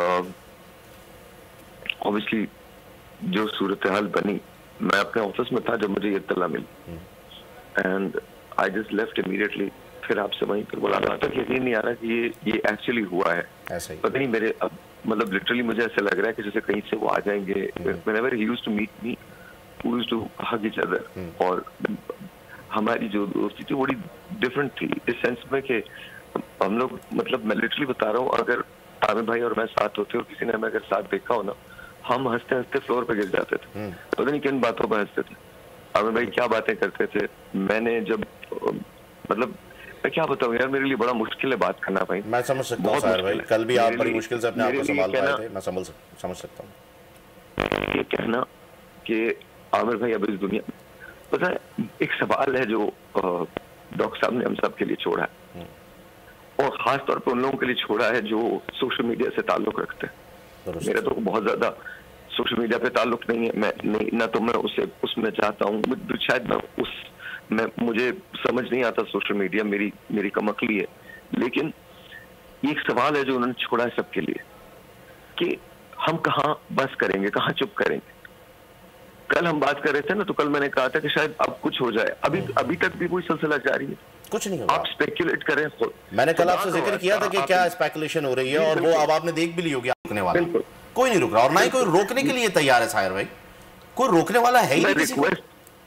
ऑब्वियसली uh, जो सूरत हाल बनी, मैं अपने ऑफिस में था जब मुझे ये इत्तला मिली and I just left immediately. फिर आपसे वहीं पर बोला रहा था कि यकीन नहीं आ रहा कि ये ये एक्चुअली हुआ है। ऐसा ही पता नहीं मेरे अब मतलब लिटरली मुझे ऐसा लग रहा है कि जैसे कहीं से वो आ जाएंगे। Whenever he used to meet me, we used to hug each other, और हमारी जो दोस्ती थी बड़ी डिफरेंट थी इस सेंस में कि हम लोग, मतलब मैं लिटरली बता रहा हूँ, अगर आमिर भाई और मैं साथ होते और किसी ने हमें अगर साथ देखा हो ना, हम हंसते हंसते फ्लोर पे गिर जाते थे। पता नहीं किन बातों पर हंसते थे। आमिर भाई क्या बातें करते थे। मैंने जब मतलब मैं क्या बताऊं यार, मेरे लिए बड़ा मुश्किल है बात करना भाई। मैं समझ सकता हूँ साहिर भाई, कल भी आप बड़ी मुश्किल से अपने आप को संभाल पाए थे, मैं समझ समझ सकता हूँ। ये कहना कि आमिर भाई अब इस दुनिया, पता है एक सवाल है जो डॉक्टर साहब ने हम सब के लिए छोड़ा है, और खास तौर पर उन लोगों के लिए छोड़ा है जो सोशल मीडिया से ताल्लुक रखते हैं। मेरा तो बहुत ज्यादा सोशल मीडिया पे ताल्लुक नहीं है, मैं नहीं ना तो मैं उसे उसमें चाहता हूँ, शायद मैं उस मैं मुझे समझ नहीं आता सोशल मीडिया, मेरी मेरी कमकली है। लेकिन ये एक सवाल है जो उन्होंने छोड़ा है सबके लिए कि हम कहाँ बस करेंगे, कहाँ चुप करेंगे। कल हम बात कर रहे थे ना, तो कल मैंने कहा था कि शायद अब कुछ हो जाए। अभी अभी तक भी कोई सिलसिला जारी है, कुछ नहीं होगा। आप स्पेकुलेट करें खुद। मैंने कल आपसे जिक्र किया था कि क्या स्पेकुलेशन हो रही है, और वो अब आपने देख भी ली होगी। रुकने वाला कोई नहीं रुक रहा, और ना ही कोई रोकने के लिए तैयार है साहिर भाई, कोई रोकने वाला है ही नहीं किसी को।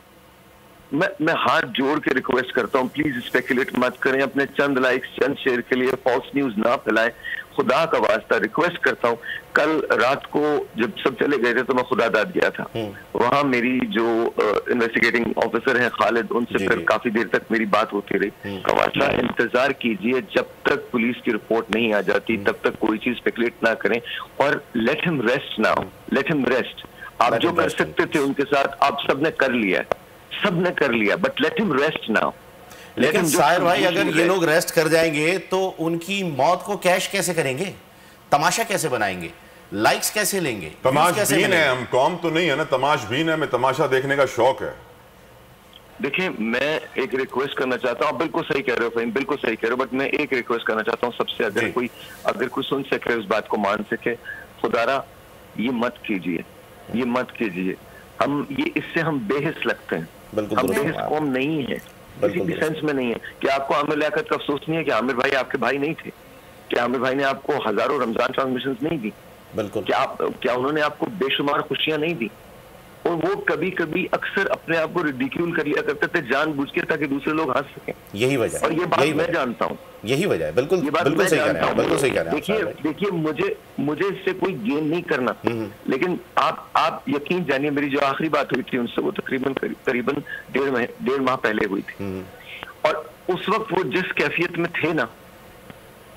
मैं मैं हाथ जोड़ के रिक्वेस्ट करता हूँ, प्लीज स्पेकुलेट मत करें। अपने चंद लाइक्स चंद शेयर के लिए फॉल्स न्यूज ना फैलाएं, खुदा का वास्ता रिक्वेस्ट करता हूँ। कल रात को जब सब चले गए थे तो मैं खुदा दाद गया था। वहाँ मेरी जो इन्वेस्टिगेटिंग ऑफिसर हैं खालिद, उनसे फिर काफी देर तक मेरी बात होती रही। कवासला इंतजार कीजिए, जब तक पुलिस की रिपोर्ट नहीं आ जाती तब तक कोई चीज स्पेकुलेट ना करें, और let him rest now, let him rest. आप जो कर सकते थे उनके साथ आप सबने कर लिया, सबने कर लिया, but let him rest now. लेकिन साहिर भाई, अगर ये लोग रेस्ट कर जाएंगे तो उनकी मौत को कैश कैसे करेंगे, तमाशा कैसे बनाएंगे, लाइक्स कैसे लेंगे? तमाशबीन है हम, कौम तो नहीं है ना, तमाशबीन है, हमें तमाशा देखने का शौक है। देखिए, मैं एक रिक्वेस्ट करना चाहता हूँ, आप बिल्कुल सही कह रहे हो फहीम, बिल्कुल सही कह रहे हो, बट मैं एक रिक्वेस्ट करना चाहता हूँ सबसे, अगर कोई अगर कोई सुन सके, उस बात को मान सके, खुदारा ये मत कीजिए, ये मत कीजिए। हम ये इससे हम बेहिस लगते हैं, हम बेहिस कौम नहीं है, किसी भी सेंस में नहीं है। कि आपको आमिर लियाकत का अफसोस नहीं है कि आमिर भाई आपके भाई नहीं थे? क्या आमिर भाई ने आपको हजारों रमजान ट्रांसमिशन नहीं दी? बिल्कुल। क्या आप क्या उन्होंने आपको बेशुमार खुशियां नहीं दी? और वो कभी कभी अक्सर अपने आप को रिडिक्यूल कर लिया करते थे जानबूझ के, ताकि दूसरे लोग हंस सकें। यही वजह, और ये बात मैं जानता हूँ, यही वजह है। बिल्कुल, ये बात बिल्कुल मैं सही कह रहे हैं, बिल्कुल सही कह रहे हैं। देखिए देखिए मुझे मुझे इससे कोई गेन नहीं करना, लेकिन आप आप यकीन जानिए, मेरी जो आखिरी बात हुई थी उनसे, वो तकरीबन करीबन डेढ़ महीने डेढ़ माह पहले हुई थी, और उस वक्त वो जिस कैफियत में थे ना,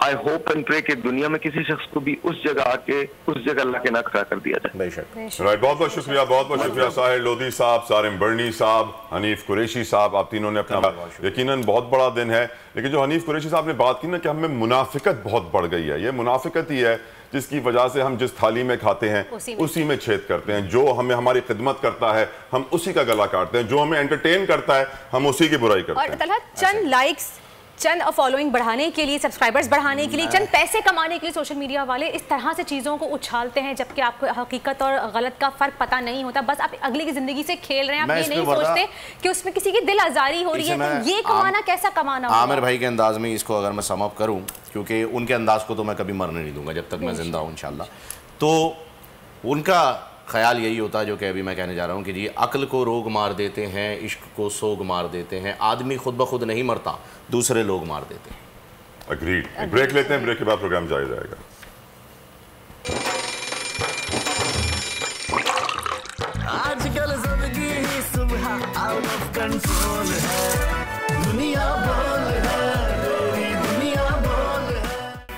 आई होप एंड प्रे कि दुनिया में किसी शख्स को भी उस जगह आके उस जगह ला के ना खड़ा कर दिया जाए। राइट, बहुत बहुत शुक्रिया, बहुत बहुत शुक्रिया साहिर लोधी साहब, सारिम बर्नी साहब, हनीफ कुरैशी साहब, आप तीनों ने अपना, यकीनन बहुत बड़ा दिन है, लेकिन जो हनीफ कुरैशी साहब ने बात की ना कि हमें मुनाफिकत बहुत बढ़ गई है, ये मुनाफिकत ही है जिसकी वजह से हम जिस थाली में खाते हैं उसी में, उसी में छेद करते हैं। जो हमें हमारी खिदमत करता है हम उसी का गला काटते हैं, जो हमें एंटरटेन करता है हम उसी की बुराई करते हैं। और तलहा चंद लाइक्स, चंद फॉलोइंग बढ़ाने के लिए, सब्सक्राइबर्स बढ़ाने के लिए, चंद पैसे कमाने के लिए सोशल मीडिया वाले इस तरह से चीज़ों को उछालते हैं, जबकि आपको हकीकत और गलत का फ़र्क पता नहीं होता। बस आप अगले की ज़िंदगी से खेल रहे हैं, आप ये नहीं सोचते कि उसमें किसी की दिल आज़ारी हो रही है। तो ये कमाना कैसा कमाना? आमिर भाई के अंदाज में इसको अगर मैं सम अप करूं, क्योंकि उनके अंदाज को तो मैं कभी मरने नहीं दूंगा जब तक मैं ज़िंदा हूँ इंशाल्लाह, तो उनका ख्याल यही होता है जो कि अभी मैं कहने जा रहा हूँ कि जी अक्ल को रोग मार देते हैं, इश्क को सोग मार देते हैं, आदमी खुद ब खुद नहीं मरता, दूसरे लोग मार देते हैं। अग्रीड। ब्रेक लेते हैं, ब्रेक के बाद प्रोग्राम जारी रहेगा। आजकल जिंदगी ही सुबह आउट ऑफ कंट्रोल है, दुनिया बोल है, तेरी दुनिया बोल है।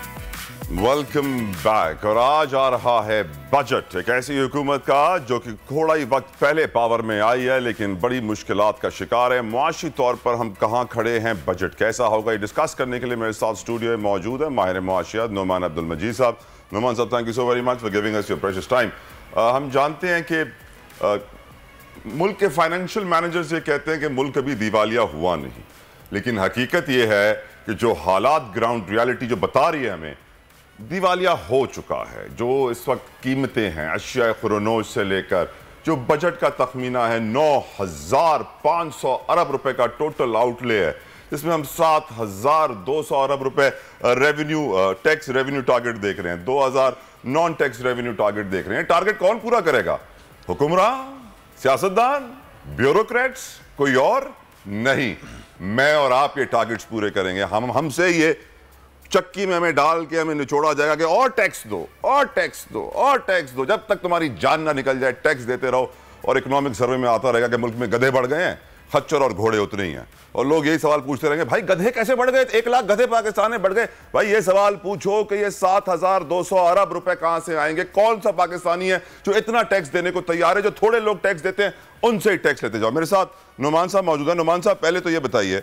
Welcome back. और आज आ रहा है बजट, एक ऐसी हुकूमत का जो कि थोड़ा ही वक्त पहले पावर में आई है लेकिन बड़ी मुश्किलात का शिकार है। मुआशी तौर पर हम कहाँ खड़े हैं, बजट कैसा होगा, ये डिस्कस करने के लिए मेरे साथ स्टूडियो में मौजूद है माहिर मुआशियात नोमान अब्दुल मजीद साहब। नोमान साहब, thank you so very much for giving us your precious time. हम जानते हैं कि uh, मुल्क के फाइनेंशियल मैनेजर्स ये कहते हैं कि मुल्क अभी दिवालिया हुआ नहीं, लेकिन हकीकत ये है कि जो हालात, ग्राउंड रियलिटी जो बता रही है हमें, दिवालिया हो चुका है। जो इस वक्त कीमतें हैं अशिया खुरोनोज से लेकर, जो बजट का तखमीना है नौ हजार पाँच सौ अरब रुपए का टोटल आउटले है, जिसमें हम सात हजार दो सौ अरब रुपए रेवेन्यू टैक्स रेवेन्यू टारगेट देख रहे हैं, दो हजार नॉन टैक्स रेवेन्यू टारगेट देख रहे हैं। टारगेट कौन पूरा करेगा? हुक्मरान, सियासतदान, ब्यूरोक्रेट्स, कोई और नहीं। मैं और आप ये टारगेट्स पूरे करेंगे। हम हमसे ये चक्की में हमें डाल के हमें निचोड़ा जाएगा कि और टैक्स दो, और टैक्स दो, और टैक्स दो, जब तक तुम्हारी जान ना निकल जाए टैक्स देते रहो। और इकोनॉमिक सर्वे में आता रहेगा कि मुल्क में गधे बढ़ गए हैं, खच्चर और घोड़े उतने ही हैं। और लोग यही सवाल पूछते रहेंगे, भाई गधे कैसे बढ़ गए, एक लाख गधे पाकिस्तान में बढ़ गए। भाई ये सवाल पूछो कि ये सात हजार दो सौ अरब रुपए कहां से आएंगे? कौन सा पाकिस्तानी है जो इतना टैक्स देने को तैयार है? जो थोड़े लोग टैक्स देते हैं उनसे ही टैक्स लेते जाओ। मेरे साथ नुमान साहब मौजूद है। नुमान साहब, पहले तो ये बताइए,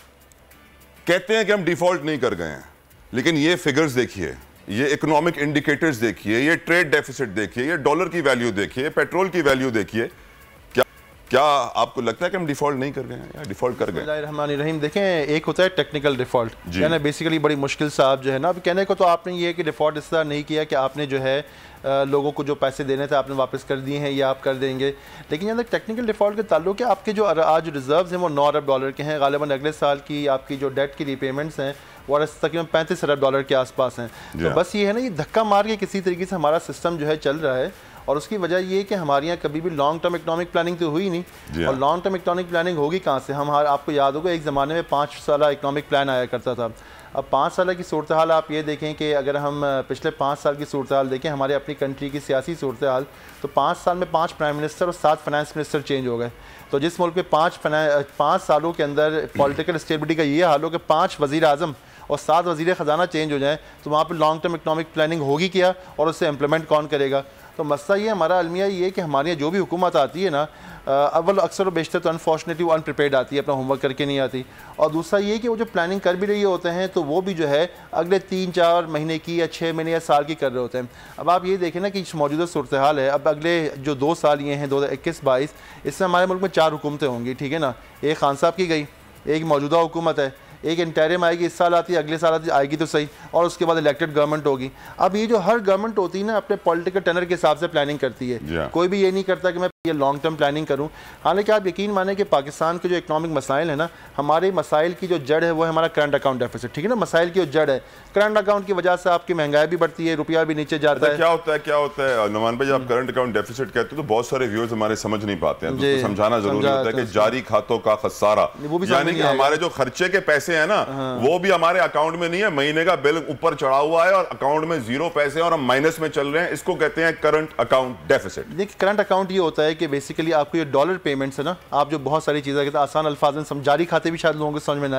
कहते हैं कि हम डिफॉल्ट नहीं कर गए हैं, लेकिन ये फिगर्स देखिए, ये इकोनॉमिक इंडिकेटर्स देखिए, ये ट्रेड डेफिसिट देखिए, ये डॉलर की वैल्यू देखिए, पेट्रोल की वैल्यू देखिए, क्या क्या आपको लगता है कि हम डिफॉल्ट नहीं कर गए हैं या डिफॉल्ट कर गए? रहमान देखें, एक होता है टेक्निकल डिफॉल्ट, यानी बेसिकली बड़ी मुश्किल से आप जो है ना, अब कहने को तो आपने ये कि डिफॉल्ट इस तरह नहीं किया कि आपने जो है लोगों को जो पैसे देने थे आपने वापस कर दिए हैं या आप कर देंगे, लेकिन यहाँ तक टेक्निकल डिफॉल्ट के ताल्लुक है आपके जो आज रिजर्व्स हैं वो नौ अरब डॉलर के हैं। गालिबन अगले साल की आपकी जो डेट की रीपेमेंट्स हैं वो तकरीबन पैंतीस अरब डॉलर के आसपास हैं। तो बस ये है ना, ये धक्का मार के किसी तरीके से हमारा सिस्टम जो है चल रहा है, और उसकी वजह ये है कि हमारे यहाँ कभी भी लॉन्ग टर्म इकोनॉमिक प्लानिंग तो हुई नहीं। और लॉन्ग टर्म इकोनॉमिक प्लानिंग होगी कहाँ से? हम आपको याद होगा एक ज़माने में पाँच साल इकोनॉमिक प्लान आया करता था। अब पाँच साल की सूरत हाल आप ये देखें कि अगर हम पिछले पाँच साल की सूरत हाल देखें, हमारे अपनी कंट्री की सियासी सूरत हाल, तो पाँच साल में पाँच प्राइम मिनिस्टर और सात फाइनेंस मिनिस्टर चेंज हो गए। तो जिस मुल्क में पाँच पाँच सालों के अंदर पॉलिटिकल स्टेबिलिटी का ये हाल हो कि पाँच वज़ीर आज़म और सात वज़ीर ख़जाना चेंज हो जाएँ, तो वहाँ पर लॉन्ग टर्म इकोनॉमिक प्लानिंग होगी क्या और उससे इम्प्लीमेंट कौन करेगा? तो मसला ये हमारा अलमिया ये कि हमारे यहाँ जो भी हुकूमत आती है ना, अव्वल अक्सर बेशतर तो अनफॉर्चुनेटली वो अनप्रिपेयर्ड आती है, अपना होमवर्क करके नहीं आती। और दूसरा ये कि वो जो प्लानिंग कर भी रही होते हैं तो वो भी जो है अगले तीन चार महीने की या छः महीने या साल की कर रहे होते हैं। अब आप ये देखें ना कि मौजूदा सूरत हाल है, अब अगले जो दो साल ये हैं दो हज़ार इक्कीस बाईस, इससे हमारे मुल्क में चार हुकूमतें होंगी, ठीक है ना। एक खान साहब की गई, एक मौजूदा हुकूमत है, एक इंटरिम आएगी, इस साल आती है, अगले साल आती आएगी तो सही, और उसके बाद इलेक्टेड गवर्नमेंट होगी। अब ये जो हर गवर्नमेंट होती है ना अपने पॉलिटिकल टेनर के हिसाब से प्लानिंग करती है, yeah. कोई भी ये नहीं करता कि मैं ये लॉन्ग टर्म प्लानिंग करूं। हालांकि आप यकीन माने कि पाकिस्तान के जो इकोनॉमिक मसाइल है ना, हमारे मसाइल की जो जड़ है वो है हमारा करंट अकाउंट डेफिसिट, ठीक है ना। मसाइल की जो जड़ है करंट अकाउंट की वजह से आपकी महंगाई भी बढ़ती है, रुपया भी नीचे जाता है। क्या होता है क्या होता है नुमान भाई, जब करंट अकाउंट डेफिसिट कहते हैं तो बहुत सारे व्यूअर्स हमारे समझ नहीं पाते हैं, तो समझाना जरूरी होता है कि जारी खातों का खसारा, यानी कि हमारे जो खर्चे के पैसे है ना वो भी हमारे अकाउंट में नहीं है, महीने का बिल ऊपर चढ़ा हुआ है और अकाउंट में जीरो पैसे और हम माइनस में चल रहे हैं, इसको कहते हैं करंट अकाउंट डेफिसिट। देखिए करंट अकाउंट ये होता है कि बेसिकली आपको ये डॉलर पेमेंट्स है ना, आप जो बहुत सारी चीज़ें कहते हैं आसान अल्फाज में, जारी खाते भी शायद लोगों को समझ में ना आए,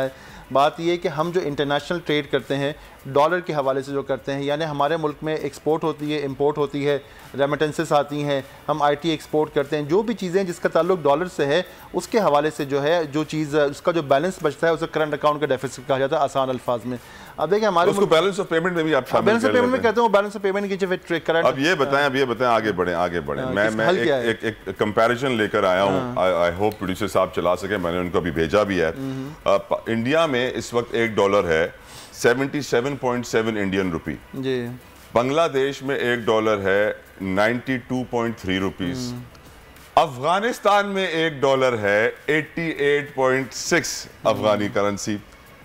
बात ये है कि हम जो इंटरनेशनल ट्रेड करते हैं डॉलर के हवाले से जो करते हैं, यानी हमारे मुल्क में एक्सपोर्ट होती है, इंपोर्ट होती है, रेमिटेंसेस आती हैं, हम आईटी एक्सपोर्ट करते हैं, जो भी चीज़ें जिसका ताल्लुक डॉलर से है उसके हवाले से जो है जो चीज़ उसका जो बैलेंस बचता है उसे करंट अकाउंट का डेफिसिट कहा जाता है आसान अल्फाज में। अब देखिए हमारे उसको बैलेंस ऑफ पेमेंट में भी आप शामिल बैलेंस ऑफ कर पेमेंट में लेते हैं। कहते हैं बैलेंस ऑफ पेमेंट की जो करंट। अब ये बताएं अब ये बताएं आगे बढ़ें आगे बढ़ें हाँ, मैं किसका मैं हल एक, क्या है? एक, एक कंपैरिजन लेकर आया हूँ। आई होप प्रोड्यूसर साहब चला सके, मैंने उनको अभी भेजा भी है। अ, प- इंडिया में इस वक्त एक डॉलर है सतहत्तर पॉइंट सात इंडियन रुपी। जी। बांग्लादेश में एक डॉलर है बानवे पॉइंट तीन रुपीस। अफगानिस्तान में एक डॉलर है अठासी पॉइंट छह अफगानी करेंसी।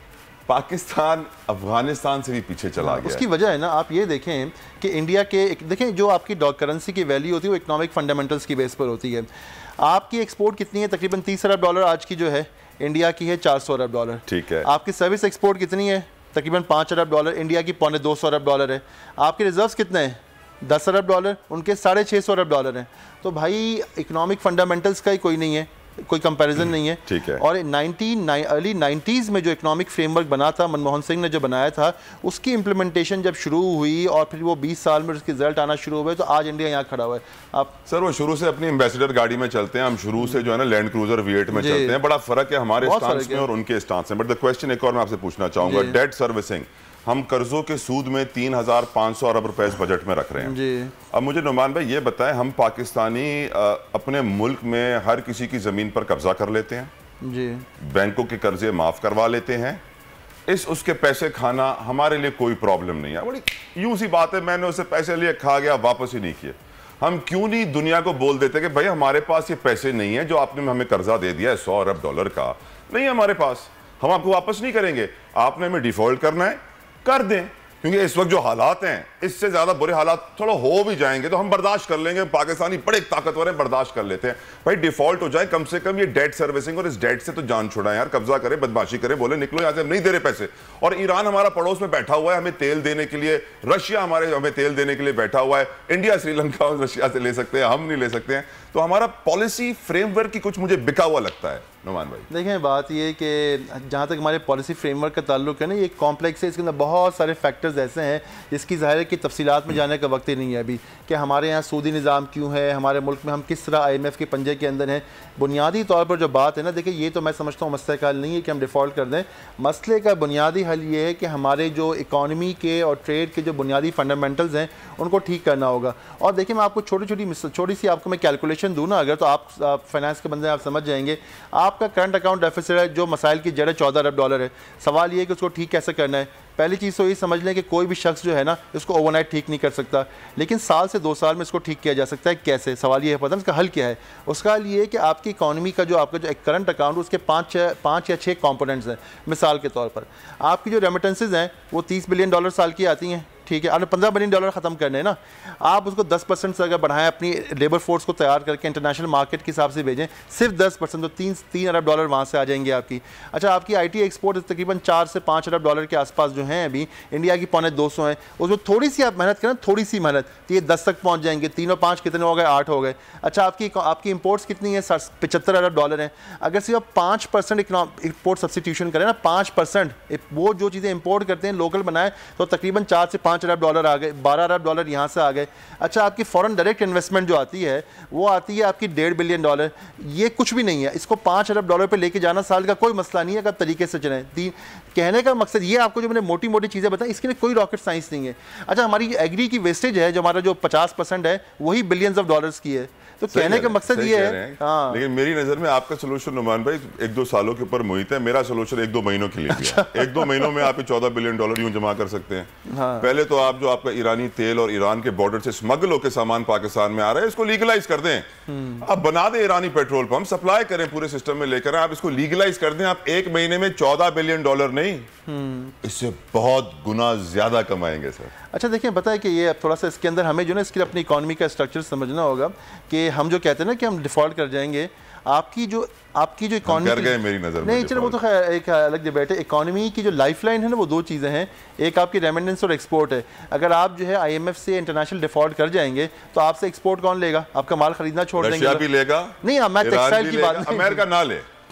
पाकिस्तान अफगानिस्तान से भी पीछे चला गया। उसकी वजह है ना, आप ये देखें कि इंडिया के एक- देखें जो आपकी डॉलर करेंसी की वैल्यू होती है वो इकोनॉमिक फंडामेंटल्स की बेस पर होती है। आपकी एक्सपोर्ट कितनी है? तकरीबन तीस अरब डॉलर आज की जो है इंडिया की है चार सौ अरब डॉलर। ठीक है। आपकी सर्विस एक्सपोर्ट कितनी है? तकरीबन पाँच अरब डॉलर। इंडिया की पौने दो सौ अरब डॉलर है। आपके रिजर्व्स कितने हैं? दस अरब डॉलर। उनके साढ़े छः सौ अरब डॉलर हैं। तो भाई इकोनॉमिक फंडामेंटल्स का ही कोई नहीं है, कोई कंपैरिजन नहीं है। ठीक है। और नाइनटीन अर्ली नाइन्टीज़ में जो इकोनॉमिक फ्रेमवर्क बना था, मनमोहन सिंह ने जो बनाया था, उसकी इम्प्लीमेंटेशन जब शुरू हुई और फिर वो बीस साल में उसके रिजल्ट आना शुरू हुए, तो आज इंडिया यहाँ खड़ा हुआ है। आप सर वो शुरू से अपनी एम्बेसडर गाड़ी में चलते हैं, हम शुरू से जो है ना लैंड क्रूजर वी एट में जी। चलते हैं। बड़ा फर्क है हमारे बहुत स्टांस फर्क में है। और उनके स्टांस में। बट द क्वेश्चन एक और मैं आपसे पूछना चाहूंगा, जी। डेट सर्विसिंग हम कर्जों के सूद में तीन हजार पाँच सौ अरब रुपए इस बजट में रख रहे हैं। जी। अब मुझे नुमान भाई ये बताएं, हम पाकिस्तानी अ, अपने मुल्क में हर किसी की ज़मीन पर कब्जा कर लेते हैं, जी, बैंकों के कर्जे माफ़ करवा लेते हैं, इस उसके पैसे खाना हमारे लिए कोई प्रॉब्लम नहीं है। बड़ी यूं सी बात है, मैंने उससे पैसे लिए खा गया वापस ही नहीं किए। हम क्यों नहीं दुनिया को बोल देते कि भाई हमारे पास ये पैसे नहीं है जो आपने हमें कर्जा दे दिया है सौ अरब डॉलर का, नहीं है हमारे पास, हम आपको वापस नहीं करेंगे, आपने हमें डिफॉल्ट करना है कर दें। क्योंकि इस वक्त जो हालात हैं इससे ज्यादा बुरे हालात थोड़ा हो भी जाएंगे तो हम बर्दाश्त कर लेंगे। पाकिस्तानी बड़े ताकतवर हैं, बर्दाश्त कर लेते हैं। भाई डिफॉल्ट हो जाए, कम से कम ये डेट सर्विसिंग और इस डेट से तो जान छुड़ाएं यार, कब्जा करें, बदमाशी करें, बोले निकलो यहाँ से, हम नहीं दे रहे पैसे। और ईरान हमारा पड़ोस में बैठा हुआ है हमें तेल देने के लिए, रशिया हमारे हमें तेल देने के लिए बैठा हुआ है। इंडिया श्रीलंका और रशिया से ले सकते हैं, हम नहीं ले सकते हैं। तो हमारा पॉलिसी फ्रेमवर्क की कुछ मुझे बिका हुआ लगता है नुमान भाई। देखें बात ये है कि जहाँ तक हमारे पॉलिसी फ्रेमवर्क का ताल्लुक है ना, ये कॉम्प्लेक्स है, इसके अंदर बहुत सारे फैक्टर्स ऐसे हैं जिसकी ज़ाहिर है कि तफसीलात में जाने का वक्त ही नहीं है अभी, कि हमारे यहाँ सूदी निज़ाम क्यों है, हमारे मुल्क में हम किस तरह आई एम एफ के पंजे के अंदर हैं। बुनियादी तौर पर जो बात है ना, देखिए ये तो मैं समझता हूँ मसले का हल नहीं है कि हम डिफ़ॉल्ट कर दें। मसले का बुनियादी हल ये है कि हमारे जो इकॉनमी के और ट्रेड के जो बुनियादी फंडामेंटल्स हैं उनको ठीक करना होगा। और देखिए मैं आपको छोटी छोटी छोटी सी आपको मैं कैलकुलेशन दूँ ना, अगर तो आप, आप फाइनेंस के बंदे आप समझ जाएंगे। आपका करंट अकाउंट डेफिसिट है जो मसाइल की जड़ चौदह अरब डॉलर है। सवाल ये है कि उसको ठीक कैसे करना है। पहली चीज़ तो ये समझ लें कि कोई भी शख्स जो है ना इसको ओवरनाइट ठीक नहीं कर सकता, लेकिन साल से दो साल में इसको ठीक किया जा सकता है। कैसे? सवाल ये है, पता है इसका हल क्या है? उसका हल ये है कि आपकी इकॉनमी का जो आपका जो एक करंट अकाउंट उसके पाँच पाँच या छः कंपोनेंट्स हैं। मिसाल के तौर पर आपकी जो रेमिटेंसेज हैं वो तीस बिलियन डॉलर साल की आती हैं, ठीक है, आपने पंद्रह बिलियन डॉलर ख़त्म करने हैं ना, आप उसको दस परसेंट से अगर बढ़ाएं, अपनी लेबर फोर्स को तैयार करके इंटरनेशनल मार्केट के हिसाब से भेजें, सिर्फ दस परसेंट, तो तीन तीन अरब डॉलर वहाँ से आ जाएंगे आपकी। अच्छा, आपकी आईटी एक्सपोर्ट तकरीबन चार से पाँच अरब डॉलर के आसपास जो हैं अभी, इंडिया की पौने दो सौ हैं, उसमें थोड़ी सी आप मेहनत करें, थोड़ी सी मेहनत, तो ये दस तक पहुँच जाएंगे। तीन और पाँच कितने हो गए? आठ हो गए। अच्छा, आपकी आपकी इंपोर्ट्स कितनी है? पचहत्तर अरब डॉलर हैं। अगर सिर्फ पाँच परसेंट इंपोर्ट सब्सिट्यूशन करें ना, पाँच परसेंट वो जो चीज़ें इंपोर्ट करते हैं लोकल बनाए, तो तकरीबन चार से पाँच अरब डॉलर आ गए, बारह अरब डॉलर यहाँ से आ गए। अच्छा, आपकी फॉरेन डायरेक्ट इन्वेस्टमेंट जो आती है वो आती है आपकी डेढ़ बिलियन डॉलर। ये कुछ भी नहीं है, इसको पाँच अरब डॉलर पे लेके जाना साल का कोई मसला नहीं है, कब तरीके से चलें। तीन कहने का मकसद ये, आपको जो मैंने मोटी मोटी चीज़ें बताई इसके लिए कोई रॉकेट साइंस नहीं है। अच्छा, हमारी एग्री की वेस्टेज है जो हमारा जो पचास परसेंट है वही बिलियंस ऑफ डॉलर्स की है। तो कहने का मकसद ये है। हाँ। लेकिन मेरी नजर में आपका सोल्यूशन नुमान भाई एक दो सालों के ऊपर मुहित है, मेरा सोल्यूशन एक दो महीनों के लिए अच्छा। एक दो महीनों में आप चौदह बिलियन डॉलर यूं जमा कर सकते हैं। हाँ। पहले तो आप जो आपका ईरानी तेल और ईरान के बॉर्डर से स्मगल होकर सामान पाकिस्तान में आ रहा है इसको लीगलाइज कर दें। आप बना दें ईरानी पेट्रोल पंप, सप्लाई करें पूरे सिस्टम में लेकर, आप इसको लीगलाइज कर दें। आप एक महीने में चौदह बिलियन डॉलर नहीं, इससे बहुत गुना ज्यादा कमाएंगे सर। अच्छा देखिए, पता है कि ये थोड़ा सा इसके अंदर हमें जो ना इसके लिए अपनी इकॉनमी का स्ट्रक्चर समझना होगा कि हम जो कहते हैं ना कि हम डिफॉल्ट कर जाएंगे, आपकी जो आपकी जो इकॉनमी कर गए मेरी नज़र में। नहीं चलो वो तो खैर एक अलग डिबेट है। इकॉनमी की जो लाइफलाइन है ना वो दो चीज़ें हैं, एक आपकी रेमिटेंस और एक्सपोर्ट है। अगर आप जो है आईएमएफ से इंटरनेशनल डिफॉल्ट कर जाएंगे तो आपसे एक्सपोर्ट कौन लेगा? आपका माल खरीदना छोड़ देंगे। रशिया भी लेगा? नहीं, मैं टेक्सटाइल की बात, अमेरिका ना ले,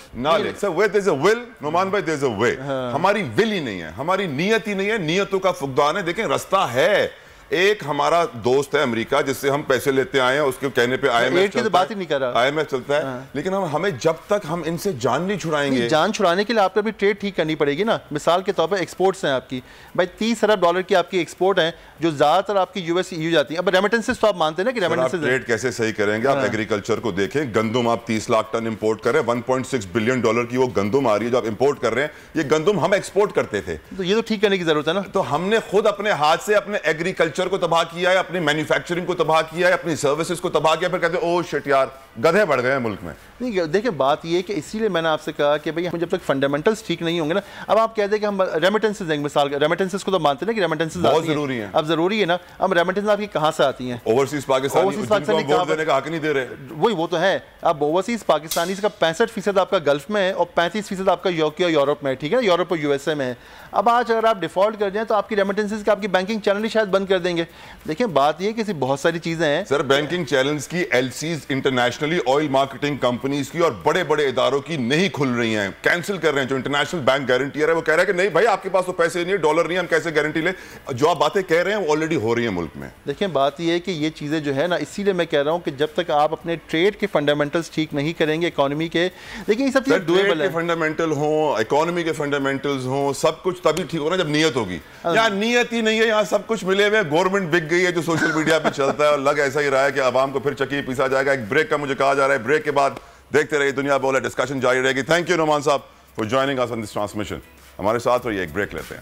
ना ले। Sir where there is a will, Noman भाई देयर इज अ वे। हमारी विल ही नहीं है, हमारी नीयत ही नहीं है, नीयतों का फुकदान है। देखें रास्ता है। एक हमारा दोस्त है अमेरिका जिससे हम पैसे लेते आए हैं, उसके कहने पे आईएमएफ की तो बात ही नहीं कर रहा, आईएमएफ चलता है। हाँ। लेकिन हम हमें जब तक हम इनसे जान नहीं छुड़ाएंगे, जान छुड़ाने के लिए आपको भी ट्रेड ठीक करनी पड़ेगी ना। मिसाल के तौर पर एक्सपोर्ट्स हैं आपकी, भाई तीस अरब डॉलर की आपकी एक्सपोर्ट है जो ज्यादातर आपकी यूएस ईयू जाती है। अब रेमिटेंसेस तो आप मानते हैं ना कि रेमिटेंसेस ट्रेड कैसे सही करेंगे? आप एग्रीकल्चर को देखें, गंदुम आप तीस लाख टन इंपोर्ट कर रहे हैं, one point six billion dollar की वो गंदुम आ रही है जो आप इंपोर्ट कर रहे हैं। ये गंदुम हम एक्सपोर्ट करते थे, तो ये तो ठीक करने की जरूरत है ना। तो हमने खुद अपने हाथ से अपने एग्रीकल्चर को तबाह किया है, अपनी मैन्युफैक्चरिंग को तबाह किया है, अपनी सर्विसेज को तबाह किया, फिर कहते हैं ओ शिट यार गधे बढ़ गए हैं मुल्क में। नहीं देखिए बात ये कि इसीलिए मैंने आपसे कहा कि भाई हम जब तक फंडामेंटल्स ठीक नहीं होंगे ना, अब आप कहते हैं कि हम रेमिटेंसेस देंगे, मिसाल रेमिटेंसेस को तो मानते हैं ना कि रेमिटेंसेस बहुत जरूरी है। अब जरूरी है ना, अब रेमिटेंसेस आपकी कहां से आती हैं? ओवरसीज पाकिस्तानी वोट देने का हक नहीं दे रहे, वही वो तो है। अब ओवरसीज पाकिस्तानी का पैंसठ फीसद आपका गल्फ में है और पैंतीस फीसद आपका यूरोप में, ठीक है, यूरोप और यूएसए में है। अब आज अगर आप डिफॉल्ट कर जाए तो आपकी रेमिटेंसेस का आपकी बैंकिंग चैनल ही शायद बंद कर देंगे। देखिए बात ये कि बहुत सारी चीजें हैं सर, बैंकिंग चैनल्स की LCs internationally oil marketing companies की और बड़े बड़े इदारों की नहीं खुल रही हैं, कैंसिल कर रहे हैं। जो इंटरनेशनल बैंक गारंटीयर है वो कह रहा है कि नहीं भाई आपके पास तो पैसे नहीं है, डॉलर नहीं है, हम कैसे गारंटी ले। जो आप बातें कह रहे हैं वो ऑलरेडी हो रही है मुल्क में। देखिए बात ये है कि ये चीजें जो है ना, इसीलिए मैं कह रहा हूं कि जब तक आप अपने ट्रेड के फंडामेंटल्स ठीक नहीं करेंगे, इकोनॉमी के, देखिए ये सब चीजें डुएबल है। फंडामेंटल हो, इकोनॉमी के फंडामेंटल्स हो, सब कुछ तभी ठीक होना जब नियत होगी। यहाँ नियत ही नहीं है, यहाँ सब कुछ मिले हुए, गवर्नमेंट बिक गई है जो सोशल मीडिया पे चलता है और लग ऐसा ही रहा है कि आवाम को फिर चकी पीसा जाएगा। एक ब्रेक का मुझे कहा जा रहा है, ब्रेक के बाद देखते रहिए दुनिया बोले, डिस्कशन जारी रहेगी। थैंक यू नोमान साहब for joining us on this transmission. हमारे साथ रहिए, एक ब्रेक लेते हैं।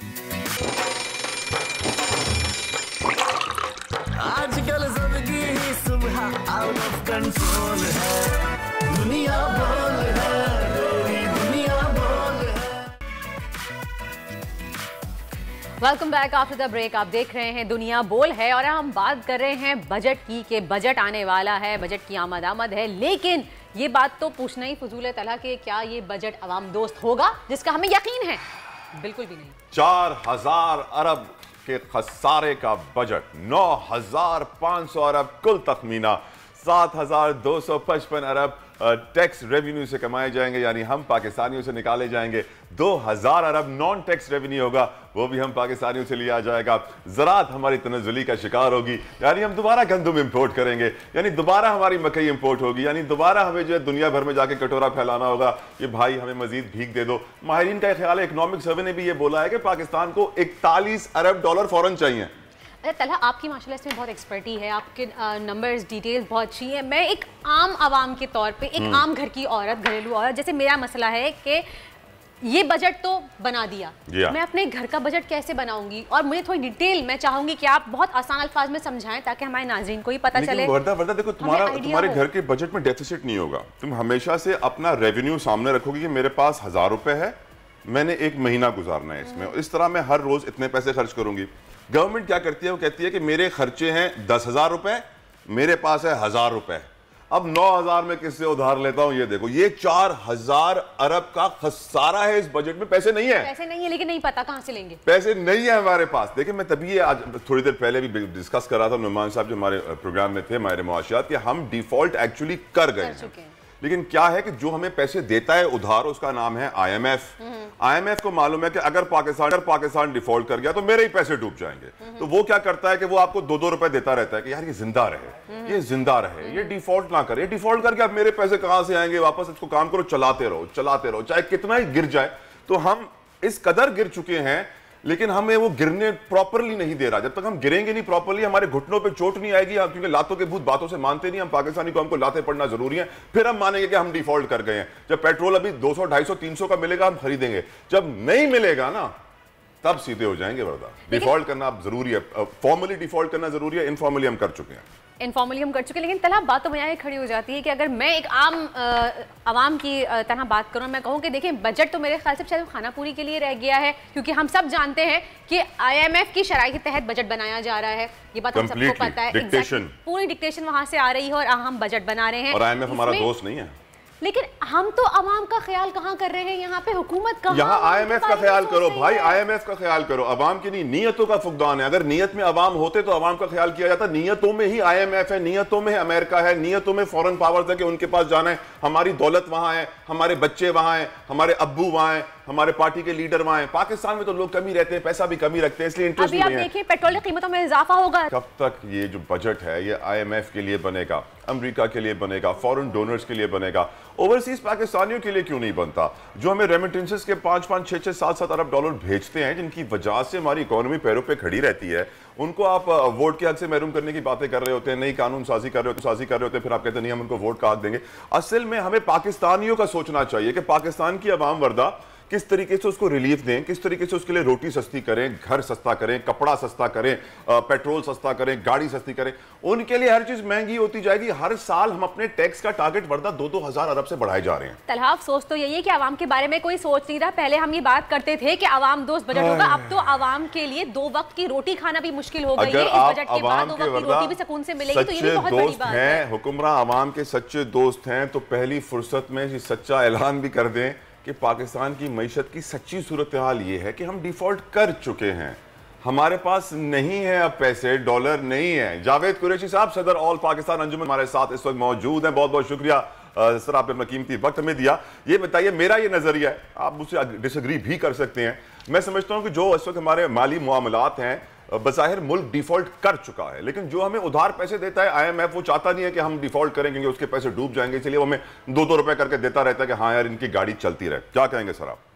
आजकल जिंदगी ही सुबह आउट ऑफ कंट्रोल है, दुनिया बोल है, दुनिया बोल है। Welcome back after the break. आप देख रहे हैं दुनिया बोल है और हम बात कर रहे हैं बजट की कि बजट आने वाला है, बजट की आमद आमद है, लेकिन ये बात तो पूछना ही फजूल है तलहा कि क्या ये बजट अवाम दोस्त होगा जिसका हमें यकीन है? बिल्कुल भी नहीं। चार हजार अरब के खसारे का बजट, नौ हजार पाँच सौ अरब कुल तखमीना, सात हजार दो सौ पचपन अरब टैक्स रेवेन्यू से कमाए जाएंगे, यानी हम पाकिस्तानियों से निकाले जाएंगे। दो हजार अरब नॉन टैक्स रेवेन्यू होगा, वो भी हम पाकिस्तानियों से लिया जाएगा। ज़राअत हमारी तनज़्ज़ुली का शिकार होगी, यानी हम दोबारा गंदम इंपोर्ट करेंगे, यानी दोबारा हमारी मकई इंपोर्ट होगी, यानी दोबारा हमें जो है दुनिया भर में जाके कटोरा फैलाना होगा ये भाई हमें मजीद भीख दे दो। माहिरीन का ख्याल है, इकोनॉमिक सर्वे ने भी ये बोला है कि पाकिस्तान को इकतालीस अरब डॉलर फौरन चाहिए। अरे तलहा आपकी माशाल्लाह इसमें बहुत एक्सपर्टी है, आपके नंबर्स डिटेल्स बहुत अच्छी हैं। मैं एक आम आवाम के तौर पे, एक आम घर की औरत, घरेलू औरत, जैसे मेरा मसला है कि ये बजट तो बना दिया, मैं अपने घर का बजट कैसे बनाऊंगी? और मुझे थोड़ी डिटेल मैं चाहूंगी कि आप बहुत आसान अल्फाज में समझाएं ताकि हमारे नाज़रीन को ही पता चले। वर्दा वर्दा देखो, तुम्हारा तुम्हारे घर के बजट में डेफिसिट नहीं होगा। तुम हमेशा से अपना रेवेन्यू सामने रखोगे कि मेरे पास हजार रुपए है, मैंने एक महीना गुजारना है इसमें, इस तरह मैं हर रोज इतने पैसे खर्च करूंगी। गवर्नमेंट क्या करती है, वो कहती है कि मेरे खर्चे हैं दस हजार रुपए, मेरे पास है हजार रुपए, अब नौ हजार में किससे उधार लेता हूं? ये देखो, ये चार हजार अरब का खसारा है इस बजट में। पैसे नहीं है, पैसे नहीं है, लेकिन नहीं पता कहां से लेंगे, पैसे नहीं है हमारे पास। देखिए मैं तभी ये आज थोड़ी देर पहले भी डिस्कस कर रहा था नुमान साहब जो हमारे प्रोग्राम में थे, माहिर मुआशियात, कि हम डिफॉल्ट एक्चुअली कर गए हैं। लेकिन क्या है कि जो हमें पैसे देता है उधार, उसका नाम है आईएमएफ। आईएमएफ को मालूम है कि अगर पाकिस्तान अगर पाकिस्तान डिफॉल्ट कर गया तो मेरे ही पैसे डूब जाएंगे। तो वो क्या करता है कि वो आपको दो दो रुपए देता रहता है कि यार ये जिंदा रहे, ये जिंदा रहे, ये डिफॉल्ट ना करे। डिफॉल्ट करके अब मेरे पैसे कहां से आएंगे वापस? इसको काम करो, चलाते रहो चलाते रहो, चाहे कितना ही गिर जाए। तो हम इस कदर गिर चुके हैं, लेकिन हमें वो गिरने प्रॉपरली नहीं दे रहा। जब तक हम गिरेंगे नहीं प्रॉपरली, हमारे घुटनों पे चोट नहीं आएगी, क्योंकि लातों के भूत बातों से मानते नहीं हम पाकिस्तानी को, हमको लाते पड़ना जरूरी है, फिर हम मानेंगे कि हम डिफॉल्ट कर गए हैं। जब पेट्रोल अभी दो सौ ढाई सौ तीन सौ का मिलेगा हम खरीदेंगे, जब नहीं मिलेगा ना तब सीधे हो जाएंगे। वर्दा डिफॉल्ट करना अब जरूरी है, फॉर्मली डिफॉल्ट करना जरूरी है, इनफॉर्मली हम कर चुके हैं। इनफॉर्मली हम कर चुके हैं, लेकिन तलहा बात तो यहाँ खड़ी हो जाती है कि अगर मैं एक आम आवाम की तरह बात करूँ, मैं कहूँ कि देखें बजट तो मेरे ख्याल से शायद खाना पूरी के लिए रह गया है, क्योंकि हम सब जानते हैं कि आईएमएफ की शराइ के तहत बजट बनाया जा रहा है, ये बात हम सबको पता है। डिक्टेशन, पूरी डिक्टेशन वहाँ से आ रही है और हम बजट बना रहे हैं। और आईएमएफ हमारा दोस्त नहीं है, लेकिन हम तो अवाम का ख्याल कहाँ कर रहे हैं? यहाँ पे हुकूमत कहाँ? यहाँ आईएमएफ का ख्याल करो भाई, आईएमएफ का ख्याल करो, अवाम की नहीं, नीयतों का फुकदान है। अगर नीयत में अवाम होते तो अवाम का ख्याल किया जाता। नीयतों में ही आईएमएफ है, नीयतों में अमेरिका है, नीयतों में फॉरेन पावर्स है कि उनके पास जाना है, हमारी दौलत वहां है, हमारे बच्चे वहां हैं, हमारे अब्बू वहां हैं, हमारे पार्टी के लीडर वहां हैं। पाकिस्तान में तो लोग कमी रहते हैं, पैसा भी कमी रखते हैं, इसलिए इंटरेस्ट अभी आप देखिए पेट्रोल की कीमतों में इजाफा होगा। कब तक ये जो बजट है ये आईएमएफ के लिए बनेगा, अमेरिका के लिए बनेगा, फॉरेन डोनर्स के लिए बनेगा, ओवरसीज पाकिस्तानियों के लिए क्यों नहीं बनता? जो हमें रेमिटेंसेस के पांच पांच छह छह सात सात अरब डॉलर भेजते हैं, जिनकी वजह से हमारी इकोनॉमी पैरों पे खड़ी रहती है, उनको आप वोट के हक से महरूम करने की बातें कर रहे होते हैं, नई कानून साजी कर रहे होते साजी कर रहे होते हैं, फिर आप कहते हैं नहीं हम उनको वोट का हक देंगे। असल में हमें पाकिस्तानियों का सोचना चाहिए कि पाकिस्तान की अवाम वर्दा किस तरीके से उसको रिलीफ दें, किस तरीके से उसके लिए रोटी सस्ती करें, घर सस्ता करें, कपड़ा सस्ता करें, पेट्रोल सस्ता करें, गाड़ी सस्ती करें। उनके लिए हर चीज महंगी होती जाएगी। हर साल हम अपने टैक्स का टारगेट वर्दा दो दो हजार अरब से बढ़ाए जा रहे हैं। तलहा अफसोस तो यही है कि आवाम के बारे में कोई सोच नहीं रहा। पहले हम ये बात करते थे कि आवाम दोस्त बजट होगा, अब तो आवाम के लिए दो वक्त की रोटी खाना भी मुश्किल हो गई है। इस बजट के बाद दो वक्त की रोटी भी सुकून से मिलेगी, तो ये भी बहुत बड़ी बात है। हुक्मरान आवाम के सच्चे दोस्त हैं तो पहली फुर्सत में ये सच्चा ऐलान भी कर दें कि पाकिस्तान की मईशत की सच्ची सूरत हाल ये है कि हम डिफॉल्ट कर चुके हैं, हमारे पास नहीं है अब पैसे, डॉलर नहीं है। जावेद कुरैशी साहब, सदर ऑल पाकिस्तान अंजुमन, हमारे साथ इस वक्त मौजूद हैं। बहुत बहुत शुक्रिया सर, आपने अपना कीमती वक्त हमें दिया। ये बताइए, मेरा ये नजरिया है, आप मुझसे डिसएग्री भी कर सकते हैं। मैं समझता हूं कि जो इस वक्त हमारे माली मामलात हैं, बज़ाहिर मुल्क डिफॉल्ट कर चुका है, लेकिन जो हमें उधार पैसे देता है आईएमएफ, वो चाहता नहीं है कि हम डिफॉल्ट करें क्योंकि उसके पैसे डूब जाएंगे, इसलिए वो हमें दो दो रुपए करके देता रहता है कि हाँ यार इनकी गाड़ी चलती रहे। क्या कहेंगे सर आप?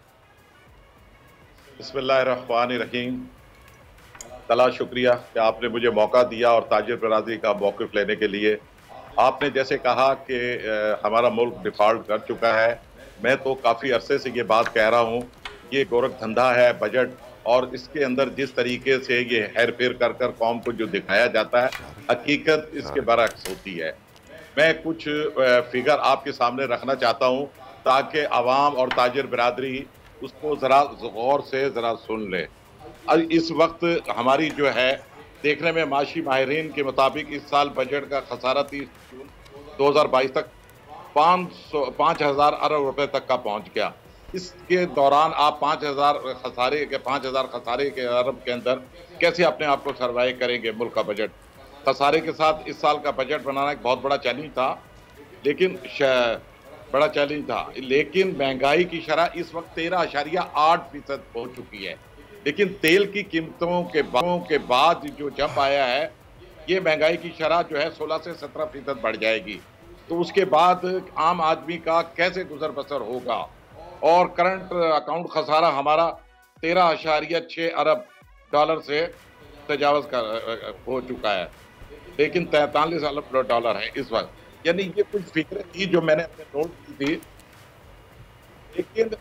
बिस्मिल्लाहिर्रहमानिर्रहीम। तला शुक्रिया कि आपने मुझे मौका दिया और ताजिर बरादरी का मौक़िफ़ लेने के लिए। आपने जैसे कहा कि हमारा मुल्क डिफॉल्ट कर चुका है, मैं तो काफ़ी अरसे से ये बात कह रहा हूँ। ये गोरख धंधा है बजट, और इसके अंदर जिस तरीके से ये हेर फेर कर कर कौम को जो दिखाया जाता है, हकीकत इसके बरअक्स होती है। मैं कुछ फिगर आपके सामने रखना चाहता हूँ ताकि आवाम और ताजिर बरादरी उसको ज़रा गौर से ज़रा सुन ले। इस वक्त हमारी जो है देखने में माशी माहिरीन के मुताबिक इस साल बजट का खसारा तीस जून दो हज़ार बाईस तक पाँच सौ पाँच हज़ार अरब रुपए तक का पहुँच गया। इसके दौरान आप पाँच हज़ार खसारे के पाँच हज़ार खसारे के अरब के अंदर कैसे अपने आप को सर्वाइव करेंगे? मुल्क का बजट खसारे के साथ इस साल का बजट बनाना एक बहुत बड़ा चैलेंज था, लेकिन बड़ा चैलेंज था लेकिन महंगाई की शरह इस वक्त तेरह अशारिया आठ फीसद हो चुकी है। लेकिन तेल की कीमतों के के बाद जो जंप आया है, ये महंगाई की शरह जो है सोलह से सत्रह फीसद बढ़ जाएगी। तो उसके बाद आम आदमी का कैसे गुजर बसर होगा? और करंट अकाउंट खसारा हमारा तेरह अशारिया छः अरब डॉलर से तजावज़ कर हो चुका है, लेकिन तैंतालीस अरब डॉलर है इस वक्त। यानी ये कुछ फिक्र थी जो मैंने अपने नोट की थी। लेकिन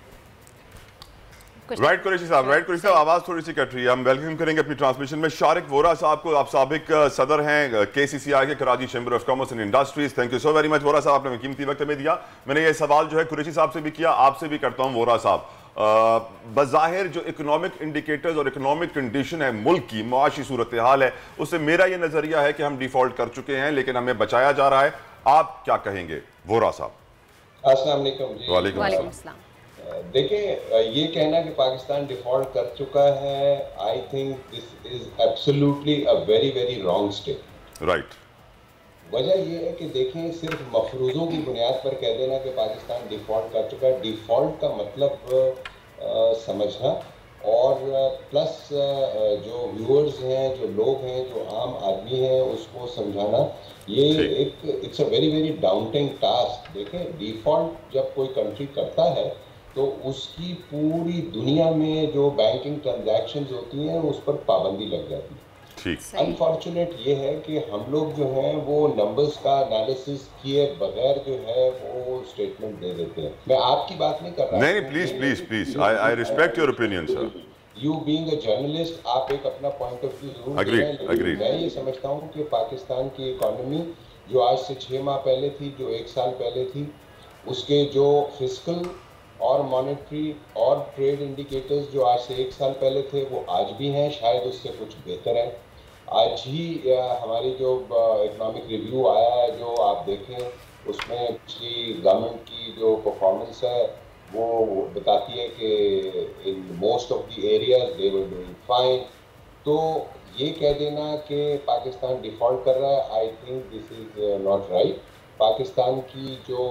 राइट कुरैशी साहब, राइट कुरैशी साहब, आवाज़ थोड़ी सी कट रही है, हम वेलकम करेंगे अपनी ट्रांसमिशन में शारिक वोरा साहब को। आप साबिक सदर हैं केसीसीआई के, Karachi chamber of commerce and industries. Thank you so very much Vohra साहब, आपने कीमती वक्त में दिया। मैंने ये सवाल जो है कुरैशी साहब से भी किया, आपसे भी करता हूँ वोरा साहब। बज़ाहिर जो इकोनॉमिक इंडिकेटर्स और इकोनॉमिक कंडीशन है, मुल्क की माशी सूरत हाल है, उससे मेरा ये नज़रिया है कि हम डिफॉल्ट कर चुके हैं लेकिन हमें बचाया जा रहा है। आप क्या कहेंगे वोरा साहब? अस्सलाम वालेकुम। वालेकुम अस्सलाम। देखिए, ये कहना कि पाकिस्तान डिफॉल्ट कर चुका है, I think this is absolutely a very very wrong state. Right. वजह ये है कि देखें, सिर्फ मफरूज़ों की बुनियाद पर कह देना कि पाकिस्तान डिफॉल्ट कर चुका है, डिफॉल्ट का मतलब आ, समझना, और प्लस जो व्यूअर्स हैं, जो लोग हैं, जो आम आदमी है, उसको समझाना, ये एक it's a very very daunting task. देखें, डिफॉल्ट जब कोई कंट्री करता है तो उसकी पूरी दुनिया में जो बैंकिंग ट्रांजैक्शंस होती हैं उस पर पाबंदी लग जाती है। अनफॉर्चुनेट ये है कि हम लोग जो हैं वो नंबर्स का एनालिसिस किए बगैर जो है वो स्टेटमेंट दे देते हैं। मैं आपकी बात नहीं कर रहा। नहीं, please please please, I I respect your opinion sir. You being a journalist, आप एक अपना पॉइंट ऑफ व्यू जरूर दे रहे हैं, लेकिन मैं ये समझता हूँ कि पाकिस्तान की इकोनॉमी जो आज से छः माह पहले थी, जो एक साल पहले थी, उसके जो फिस्कल और मॉनेटरी और ट्रेड इंडिकेटर्स जो आज से एक साल पहले थे वो आज भी हैं, शायद उससे कुछ बेहतर है। आज ही हमारी जो इकोनॉमिक रिव्यू आया है, जो आप देखें उसमें पिछली गवर्नमेंट की जो परफॉर्मेंस है वो बताती है कि in most of the areas they were doing fine. तो ये कह देना कि पाकिस्तान डिफ़ॉल्ट कर रहा है, I think this is not right. Pakistan की जो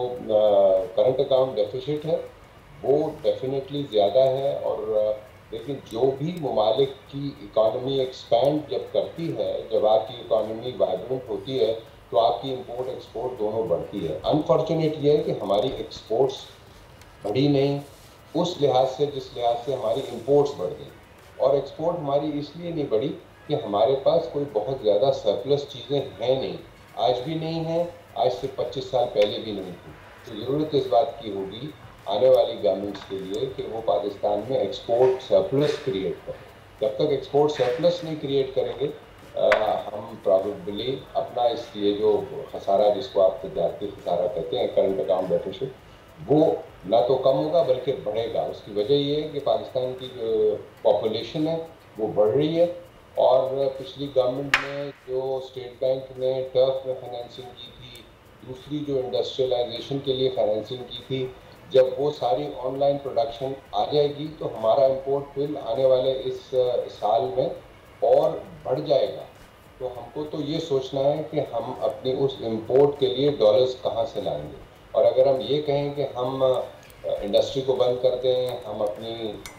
करंट अकाउंट डेफिसिट है वो डेफिनेटली ज़्यादा है, और uh, लेकिन जो भी ममालिक की इकानमी एक्सपैंड जब करती है, जब आपकी इकानमी वाइब्रेंट होती है तो आपकी इंपोर्ट एक्सपोर्ट दोनों बढ़ती है। अनफॉर्चुनेट ये है कि हमारी एक्सपोर्ट्स बढ़ी नहीं उस लिहाज से जिस लिहाज से हमारी इंपोर्ट्स बढ़ गई, और एक्सपोर्ट हमारी इसलिए नहीं बढ़ी कि हमारे पास कोई बहुत ज़्यादा सरप्लस चीज़ें हैं नहीं, आज भी नहीं हैं, आज से पच्चीस साल पहले भी नहीं थी। तो ज़रूरत इस बात की होगी आने वाली गवर्नमेंट्स के लिए कि वो पाकिस्तान में एक्सपोर्ट सरप्लस क्रिएट करें। जब तक एक्सपोर्ट सरप्लस नहीं क्रिएट करेंगे आ, हम प्रॉबेबली अपना इस ये जो खसारा जिसको आप तजारती खसारा कहते हैं, करंट अकाउंट डेफिसिट, वो ना तो कम होगा बल्कि बढ़ेगा। उसकी वजह ये है कि पाकिस्तान की जो पॉपुलेशन है वो बढ़ रही है, और पिछली गवर्नमेंट ने जो स्टेट बैंक ने टर्फ में फाइनेंसिंग की थी, दूसरी जो इंडस्ट्रियलाइजेशन के लिए फाइनेंसिंग की थी, जब वो सारी ऑनलाइन प्रोडक्शन आ जाएगी तो हमारा इंपोर्ट बिल आने वाले इस साल में और बढ़ जाएगा। तो हमको तो ये सोचना है कि हम अपनी उस इंपोर्ट के लिए डॉलर्स कहाँ से लाएंगे, और अगर हम ये कहें कि हम इंडस्ट्री को बंद कर दें, हम अपनी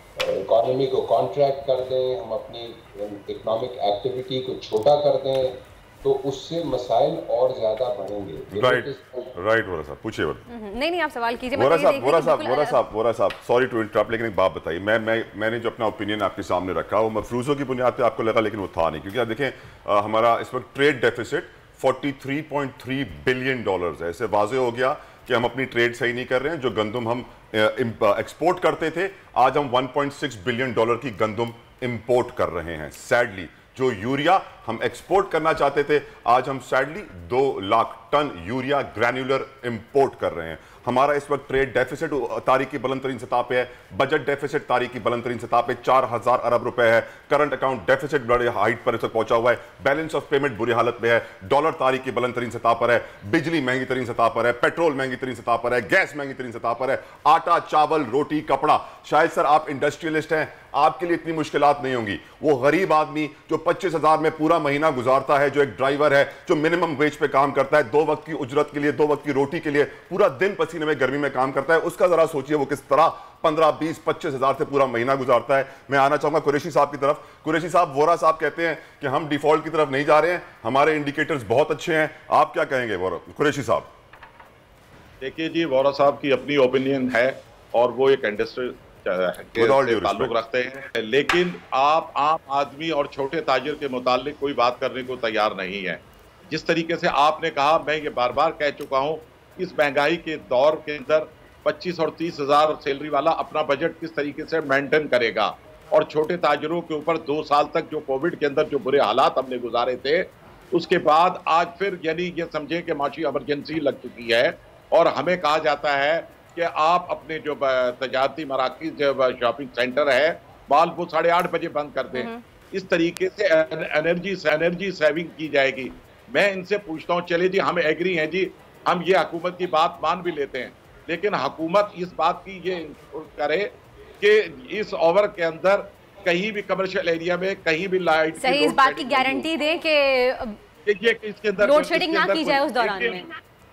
इकॉनमी को कॉन्ट्रैक्ट कर दें, हम अपनी इकोनॉमिक एक्टिविटी को छोटा कर दें, तो उससे मसाइल और ज्यादा बढ़ेंगे। राइट राइट वोरा साहब पूछिए। नहीं नहीं आप सवाल कीजिए। वोरा साहब वोरा साहब वोरा साहब वोरा साहब सॉरी टू इंटरप्ट, लेकिन एक बात बताइए, मैं मैं मैंने जो अपना ओपिनियन आपके सामने रखा वो मफरूज़ों की बुनियाद पे आपको लगा, लेकिन वो था नहीं, क्योंकि आप देखें आ, हमारा इस वक्त ट्रेड डेफिसिट तैंतालीस पॉइंट तीन बिलियन डॉलर्स है। इससे वाज़े हो गया कि हम अपनी ट्रेड सही नहीं कर रहे हैं। जो गंदम हम एक्सपोर्ट करते थे, आज हम एक पॉइंट छह बिलियन डॉलर की गंदम इंपोर्ट कर रहे हैं। सैडली जो यूरिया हम एक्सपोर्ट करना चाहते थे, आज हम सैडली दो lakh ton urea granular import कर रहे हैं। हमारा इस वक्त ट्रेड डेफिसिट तारीख की बुलंद तरीन सतह पे है, बजट डेफिसिट तारीख की बुलंद तरीन सतह पे चार हजार अरब रुपए है, करंट अकाउंट डेफिसिट बड़े हाइट पर इस वक्त पहुंचा हुआ है, बैलेंस ऑफ पेमेंट बुरी हालत में है, डॉलर तारीख की बुलंद तरीन सतह पर है, बिजली महंगी तरीन सतह पर है, पेट्रोल महंगी तरीन सतह पर है, गैस महंगी तरीन सतह पर है, आटा चावल रोटी कपड़ा। शायद सर आप इंडस्ट्रियलिस्ट हैं, आपके लिए इतनी मुश्किलात नहीं होंगी। वो गरीब आदमी जो पच्चीस हजार में पूरा महीना गुजारता है, जो एक ड्राइवर है जो मिनिमम वेज पे काम करता है, दो वक्त की उजरत के लिए, दो वक्त की रोटी के लिए पूरा दिन पसीने में गर्मी में काम करता है, उसका जरा सोचिए वो किस तरह पंद्रह बीस पच्चीस हजार से पूरा महीना गुजारता है। मैं आना चाहूंगा कुरैशी साहब की तरफ। कुरैशी साहब, वोरा साहब कहते हैं कि हम डिफॉल्ट की तरफ नहीं जा रहे हैं, हमारे इंडिकेटर्स बहुत अच्छे हैं, आप क्या कहेंगे कुरैशी साहब? देखिए जी, वोरा साहब की अपनी ओपिनियन है और वो एक इंडस्ट्री ताल्लुक रखते हैं, लेकिन आप आम आदमी और छोटे ताजिर के मुतालिक कोई बात करने को तैयार नहीं है। जिस तरीके से आपने कहा, मैं ये बार बार कह चुका हूं, इस महंगाई के दौर के अंदर पच्चीस और तीस हजार सैलरी वाला अपना बजट किस तरीके से मेंटेन करेगा, और छोटे ताजिरों के ऊपर दो साल तक जो कोविड के अंदर जो बुरे हालात हमने गुजारे थे, उसके बाद आज फिर यानी ये समझे कि माशी इमरजेंसी लग चुकी है और हमें कहा जाता है कि आप अपने जो तजारती मराकिज जो शॉपिंग सेंटर है माल वो साढ़े आठ बजे बंद कर दें। इस तरीके से एनर्जी एनर्जी सेविंग की जाएगी। मैं इनसे पूछता हूँ, चले जी हम एग्री हैं जी, हम ये हुकूमत की बात मान भी लेते हैं, लेकिन हुकूमत इस बात की ये करे कि इस ओवर के अंदर कहीं भी कमर्शियल एरिया में कहीं भी लाइट सही इस बात की गारंटी दें कि ये इसके अंदर लोड शेडिंग ना की जाए उस दौरान में,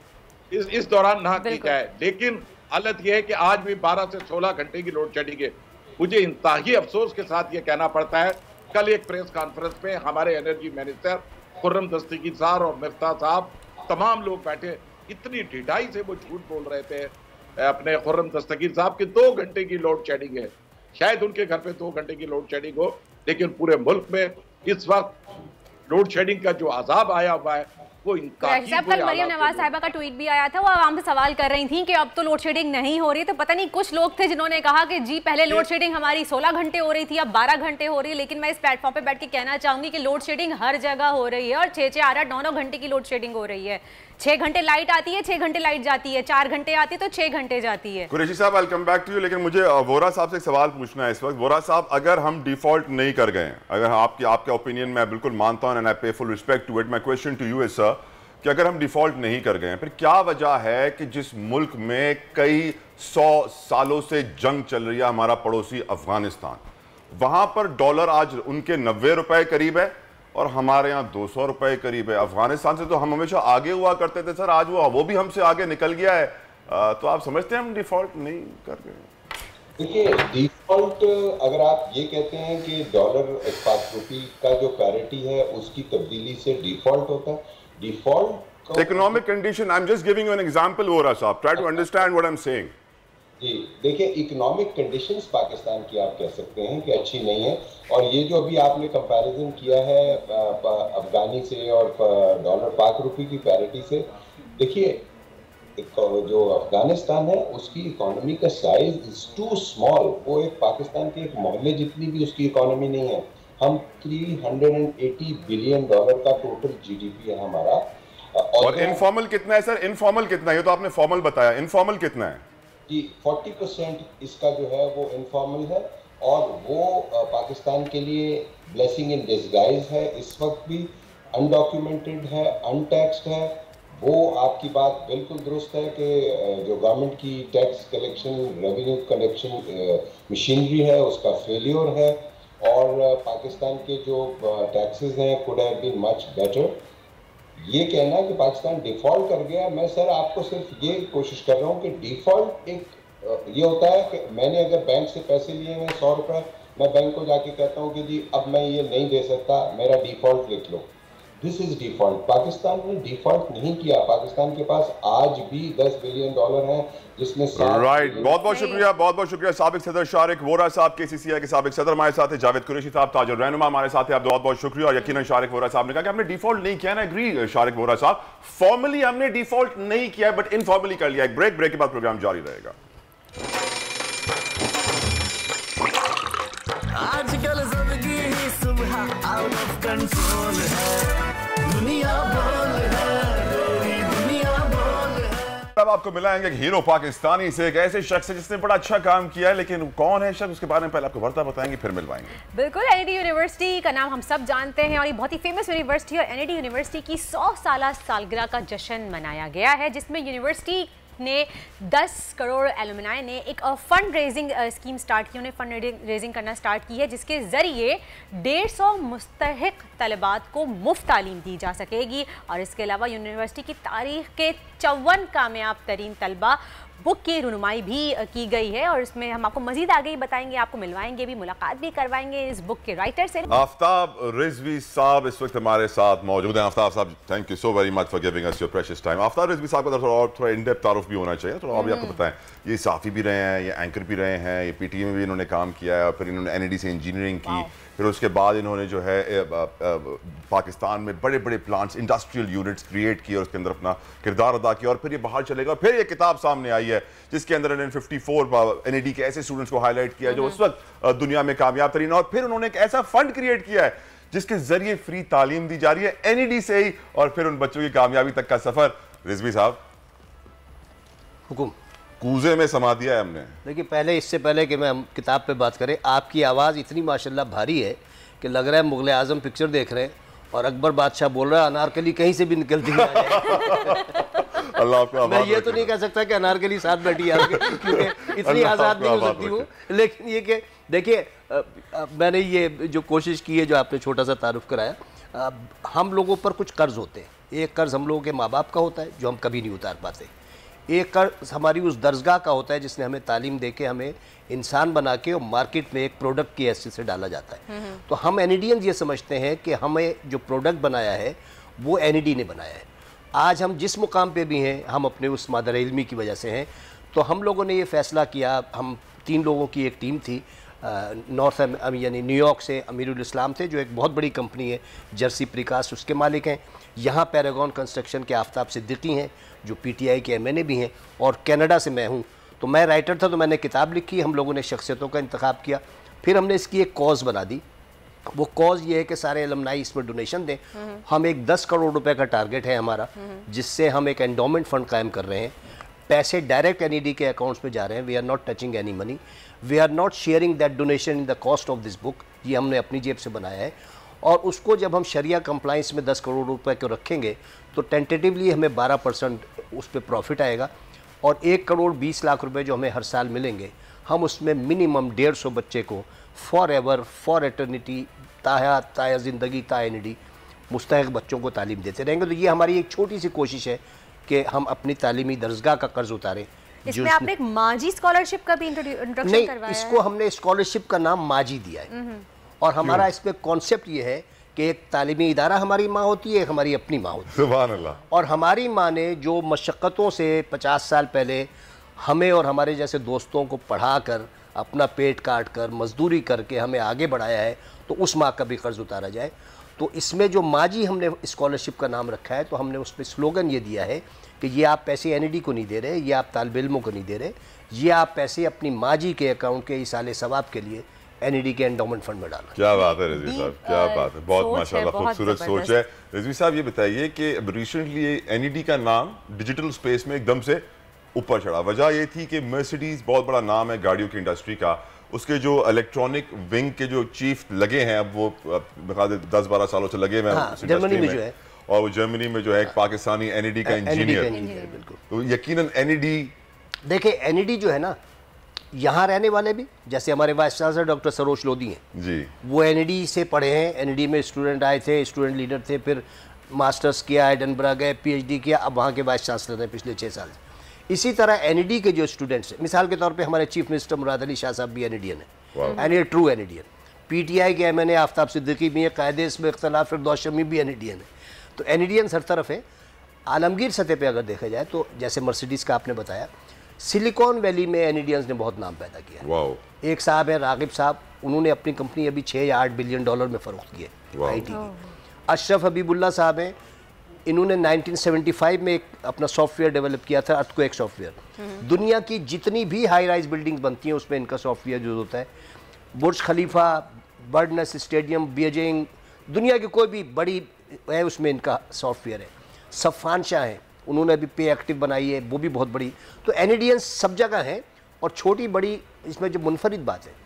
इस इस दौरान ना की जाए। लेकिन हालत यह है कि आज भी बारह से सोलह घंटे की लोड शेडिंग है। मुझे इंतहाई अफसोस के साथ ये कहना पड़ता है, कल एक प्रेस कॉन्फ्रेंस में हमारे एनर्जी मिनिस्टर खुर्रम दस्तगीर साहब और मिफ्ता साहब तमाम लोग बैठे, इतनी ढिठाई से वो झूठ बोल रहे थे। अपने खुर्रम दस्तगीर साहब की दो घंटे की लोड शेडिंग है, शायद उनके घर पे दो घंटे की लोड शेडिंग हो, लेकिन पूरे मुल्क में इस वक्त लोड शेडिंग का जो अजाब आया हुआ है वो साहब, कल मरियम नवाज साहिबा का ट्वीट भी आया था, वो आवाम से सवाल कर रही थी कि अब तो लोड शेडिंग नहीं हो रही, तो पता नहीं कुछ लोग थे जिन्होंने कहा कि जी पहले लोड शेडिंग हमारी सोलह घंटे हो रही थी, अब बारह घंटे हो रही है। लेकिन मैं इस प्लेटफॉर्म पे बैठ के कहना चाहूंगी कि लोड शेडिंग हर जगह हो रही है और छह छह आठ आठ नौ नौ घंटे की लोड शेडिंग हो रही है। छह घंटे लाइट आती है, छह घंटे लाइट जाती है, चार घंटे आती है तो छह घंटे जाती है। कुरैशी साहब, I will come back to you, लेकिन मुझे वोरा साहब से एक सवाल पूछना है इस वक्त। वोरा साहब, अगर हम डिफॉल्ट नहीं कर गए, अगर आपकी आपका ओपिनियन मैं बिल्कुल मानता हूं and I pay full respect to it, my question to you is sir, कि अगर हम डिफ़ॉल्ट नहीं कर गए फिर क्या वजह है कि जिस मुल्क में कई सौ सालों से जंग चल रही है, हमारा पड़ोसी अफगानिस्तान, वहाँ पर डॉलर आज उनके नब्बे रुपए करीब है और हमारे यहाँ दो सौ रुपए करीब है। अफगानिस्तान से तो हम हमेशा आगे हुआ करते थे सर, आज वो वो भी हमसे आगे निकल गया है। आ, तो आप समझते हैं हम डिफ़ॉल्ट नहीं कर गए? देखिए, डिफ़ॉल्ट अगर आप ये कहते हैं कि डॉलर पाक रुपी का जो पैरिटी है उसकी तब्दीली से डिफ़ॉल्ट होता है, default economic condition, I am just giving you an example Vohra साहब, try to understand what I am saying. जी देखिए, इकोनॉमिक कंडीशंस पाकिस्तान की आप कह सकते हैं कि अच्छी नहीं है, और ये जो अभी आपने कंपैरिजन किया है अफगानी से और डॉलर पाक रुपी की पैरिटी से, देखिए जो अफगानिस्तान है उसकी इकोनॉमी का साइज इज टू स्मॉल, वो एक पाकिस्तान के एक मोहल्ले जितनी भी उसकी इकोनॉमी नहीं है। हम तीन सौ अस्सी बिलियन डॉलर का टोटल जीडीपी है हमारा। और, और इनफॉर्मल कितना है सर? इनफॉर्मल कितना है? ये तो आपने फॉर्मल बताया, इनफॉर्मल कितना है? जी चालीस परसेंट इसका जो है वो इनफॉर्मल है, और वो पाकिस्तान के लिए ब्लेसिंग इन डिस्गाइज है। इस वक्त भी अनडॉक्यूमेंटेड है, अनटैक्सड है। वो आपकी बात बिल्कुल दुरुस्त है कि जो गवर्नमेंट की tax collection, revenue collection machinery है उसका फेलियर है, और पाकिस्तान के जो टैक्सेस हैं could have been much better. ये कहना कि पाकिस्तान डिफ़ॉल्ट कर गया, मैं सर आपको सिर्फ ये कोशिश कर रहा हूँ कि डिफ़ॉल्ट एक ये होता है कि मैंने अगर बैंक से पैसे लिए हैं सौ रुपये, मैं बैंक को जाके कहता हूँ कि जी अब मैं ये नहीं दे सकता, मेरा डिफ़ॉल्ट लिख लो। This is default. पाकिस्तान ने डिफ़ॉल्ट नहीं किया, पाकिस्तान के पास आज भी दस बिलियन डॉलर हैं जिसमें राइट right. बहुत बहुत शुक्रिया, बहुत बहुत शुक्रिया साबिक सदर शारिक वोरा साहब, केसीसीआई के साबिक सदर हमारे साथ है, जावेद कुरैशी साहब ताजुर रहनुमा हमारे साथ है, आप बहुत बहुत शुक्रिया। और यकीनन शारिक वोरा साहब ने कहा कि हमने डिफ़ॉल्ट नहीं किया ना, एग्री शारिक वोरा साहब, फॉर्मली हमने डिफ़ॉल्ट नहीं किया बट इनफॉर्मली कर लिया। एक ब्रेक, ब्रेक के बाद प्रोग्राम जारी रहेगा। आजकल जिंदगी ही सुबह आउट ऑफ कंट्रोल है, दुनिया बोल है, तेरी दुनिया बोल है। अब आपको मिलाएंगे हीरो पाकिस्तानी से, एक ऐसे शख्स है जिसने बड़ा अच्छा काम किया है, लेकिन कौन है शख्स उसके बारे में पहले आपको बढ़ता बताएंगे फिर मिलवाएंगे। बिल्कुल, एनईडी यूनिवर्सिटी का नाम हम सब जानते हैं और ये बहुत ही फेमस यूनिवर्सिटी, और एनईडी यूनिवर्सिटी की सौ साल सालगिरह का जश्न मनाया गया है, जिसमें यूनिवर्सिटी ने दस करोड़ एलुमनाई ने एक फंड रेजिंग स्कीम स्टार्ट की, उन्हें फंड रेजिंग करना स्टार्ट की है, जिसके ज़रिए डेढ़ सौ मुस्तहिक तलबात को मुफ्त तालीम दी जा सकेगी। और इसके अलावा यूनिवर्सिटी की तारीख के चौवन कामयाब तरीन तलबा बुक की रुनुमाई भी की गई है, और इसमें हम आपको मजीद आगे ही बताएंगे, आपको मिलवाएंगे भी, मुलाकात भी करवाएंगे इस बुक के राइटर से। आफ्ताब रिजवी साहब इस वक्त हमारे साथ मौजूद हैं। आफ्ताब साहब, thank you so very much for giving us your precious time. Aftab Rizvi साहब का थोड़ा और थोड़ा इन डेप्थ तारुफ भी होना चाहिए, थोड़ा और भी आपको बताएं। ये साफ़ी भी रहे हैं, ये एंकर भी रहे हैं, ये पीटीए में भी इन्होंने काम किया है, और फिर इन्होंने एनईडी से इंजीनियरिंग की, फिर उसके बाद इन्होंने जो है पाकिस्तान में बड़े बड़े प्लांट्स, इंडस्ट्रियल यूनिट्स क्रिएट किए और उसके अंदर अपना किरदार अदा किया, और फिर ये बाहर चलेगा। फिर ये किताब सामने आई है जिसके अंदर इन्होंने चौवन एनईडी के ऐसे स्टूडेंट्स को हाईलाइट किया जो उस वक्त दुनिया में कामयाब तरीन, और फिर उन्होंने एक ऐसा फंड क्रिएट किया है जिसके जरिए फ्री तालीम दी जा रही है एनईडी से ही, और फिर उन बच्चों की कामयाबी तक का सफर। रिजवी साहब, हुकुम कूजे में समा दिया है हमने। देखिए, पहले इससे पहले कि मैं हम किताब पे बात करें, आपकी आवाज़ इतनी माशाल्लाह भारी है कि लग रहा है मुगल आजम पिक्चर देख रहे हैं, और अकबर बादशाह बोल रहा है अनारकली कहीं से भी निकलती है। अल्लाह आपको मैं ये तो नहीं कह सकता कि अनारकली साथ बैठी है, क्योंकि इतनी आज़ाद नहीं हो सकती वो, लेकिन ये कि देखिए मैंने ये जो कोशिश की है, जो आपने छोटा सा तारुफ कराया, हम लोगों पर कुछ कर्ज होते हैं। एक कर्ज हम लोगों के माँ बाप का होता है जो हम कभी नहीं उतार पाते, एक कर्ज हमारी उस दरगाह का होता है जिसने हमें तालीम दे के हमें इंसान बना के और मार्केट में एक प्रोडक्ट की हैसियत से डाला जाता है। तो हम एनईडीएंस ये समझते हैं कि हमें जो प्रोडक्ट बनाया है वो एनईडी ने बनाया है। आज हम जिस मुकाम पे भी हैं, हम अपने उस मादर इल्मी की वजह से हैं। तो हम लोगों ने ये फ़ैसला किया, हम तीन लोगों की एक टीम थी, नॉर्थ यानी न्यूयॉर्क से अमीरुल इस्लाम थे जो एक बहुत बड़ी कंपनी है, जर्सी प्रिकास्ट उसके मालिक हैं, यहाँ पैरागॉन कंस्ट्रक्शन के आफ्ताब सिद्दीकी हैं जो पीटीआई के एमएनए भी हैं, और कनाडा से मैं हूँ। तो मैं राइटर था तो मैंने किताब लिखी, हम लोगों ने शख्सियतों का इंतखाब किया, फिर हमने इसकी एक कॉज बना दी। वो कॉज ये है कि सारे अलमनाई इसमें डोनेशन दें। हम एक दस करोड़ रुपए का टारगेट है हमारा, जिससे हम एक एंडोमेंट फंड कायम कर रहे हैं। पैसे डायरेक्ट एनईडी के अकाउंट्स में जा रहे हैं। We are not touching any money, we are not sharing that donation in the cost of this book. ये हमने अपनी जेब से बनाया है। और उसको जब हम शरिया कंप्लाइंस में दस करोड़ रुपए को रखेंगे तो टेंटेटिवली हमें बारह परसेंट उस पर प्रॉफिट आएगा और एक करोड़ बीस लाख रुपए जो हमें हर साल मिलेंगे, हम उसमें मिनिमम डेढ़ सौ बच्चे को फॉर एवर फॉर एटर्निटी ताया ताया ज़िंदगी तायनडी मुस्तहक बच्चों को तालीम देते रहेंगे। तो ये हमारी एक छोटी सी कोशिश है कि हम अपनी तालीमी दर्जगाह का कर्ज उतारें। इसमें आपने एक माजी स्कॉलरशिप का भी इंट्रोडक्शन नहीं, करवाया इसको हमने स्कॉलरशिप का नाम माजी दिया है और हमारा इसमें कॉन्सेप्ट ये है कि एक तालीमी इदारा हमारी माँ होती है, एक हमारी अपनी माँ होती है। सुभान अल्लाह। और हमारी माँ ने जो मशक्क़तों से पचास साल पहले हमें और हमारे जैसे दोस्तों को पढ़ा कर अपना पेट काट कर मजदूरी करके हमें आगे बढ़ाया है, तो उस माँ का भी कर्ज उतारा जाए। तो इसमें जो माजी हमने स्कॉलरशिप का नाम रखा है, तो हमने उस पर स्लोगन ये दिया है कि ये आप पैसे एन ई डी को नहीं दे रहे, ये आप तालिब इल्मों को नहीं दे रहे, ये आप पैसे अपनी माजी के अकाउंट के इसाले सवाब के लिए एन ई डी के एंडोमेंट फंड में डालना। क्या बात है रिजवी साहब, क्या बात है, बहुत माशाल्लाह खूबसूरत सोच है। रिजवी साहब ये बताइए कि रिसेंटली एन ई डी का नाम डिजिटल स्पेस में एकदम से ऊपर चढ़ा। वजह ये थी कि मर्सिडीज बहुत बड़ा नाम है गाड़ियों की इंडस्ट्री का, उसके जो इलेक्ट्रॉनिक विंग के जो चीफ लगे हैं, अब वो बता दे दस बारह सालों से लगे हुए हैं जर्मनी में जो है, और वो जर्मनी में जो है एक पाकिस्तानी एन ई डी का इंजीनियर। तो यकीनन एन ई डी, देखिए एन ई डी जो है ना, यहाँ रहने वाले भी जैसे हमारे vice chancellor doctor Saroj Lodhi हैं जी, वो एन ई डी से पढ़े हैं। एन ई डी में स्टूडेंट आए थे, स्टूडेंट लीडर थे, फिर मास्टर्स किया, एडनबरा गए, पी एच डी किया, अब वहाँ के वाइस चांसलर हैं पिछले छः साल से। इसी तरह एन ई डी के जो स्टूडेंट्स हैं, मिसाल के तौर पे हमारे चीफ मिनिस्टर मुराद अली शाह साहब भी एन ई डी हैं, एंड ये ट्रू एन ई डी हैं। पी टी आई के M N A Aftab Siddiqui भी हैं, कायदे इसमें इख्तलाफ फिरदौस शमी भी एन ई डी हैं। तो एन ई डी हर तरफ है। आलमगीर सतह पे अगर देखा जाए तो जैसे मर्सिडीज़ का आपने बताया, सिलिकॉन वैली में एन ई डी ने बहुत नाम पैदा किया है। एक साहब है रागिब साहब, उन्होंने अपनी कंपनी अभी छः या आठ बिलियन डॉलर में फ़रोख्त की है आई टी की। अशरफ हबीबुल्ला साहब हैं, इन्होंने नाइनटीन सेवेंटी फाइव में एक अपना सॉफ्टवेयर डेवलप किया था, अर्थक्वेक सॉफ्टवेयर। दुनिया की जितनी भी हाई राइज बिल्डिंग्स बनती हैं उसमें इनका सॉफ्टवेयर यूज होता है। बुर्ज खलीफा, बर्डनेस स्टेडियम, बीजिंग, दुनिया की कोई भी बड़ी है उसमें इनका सॉफ्टवेयर है। सफ़ान शाह हैं, उन्होंने अभी पे एक्टिव बनाई है, वो भी बहुत बड़ी। तो एन ई डी एन सब जगह हैं। और छोटी बड़ी इसमें जो मुनफरिद बात है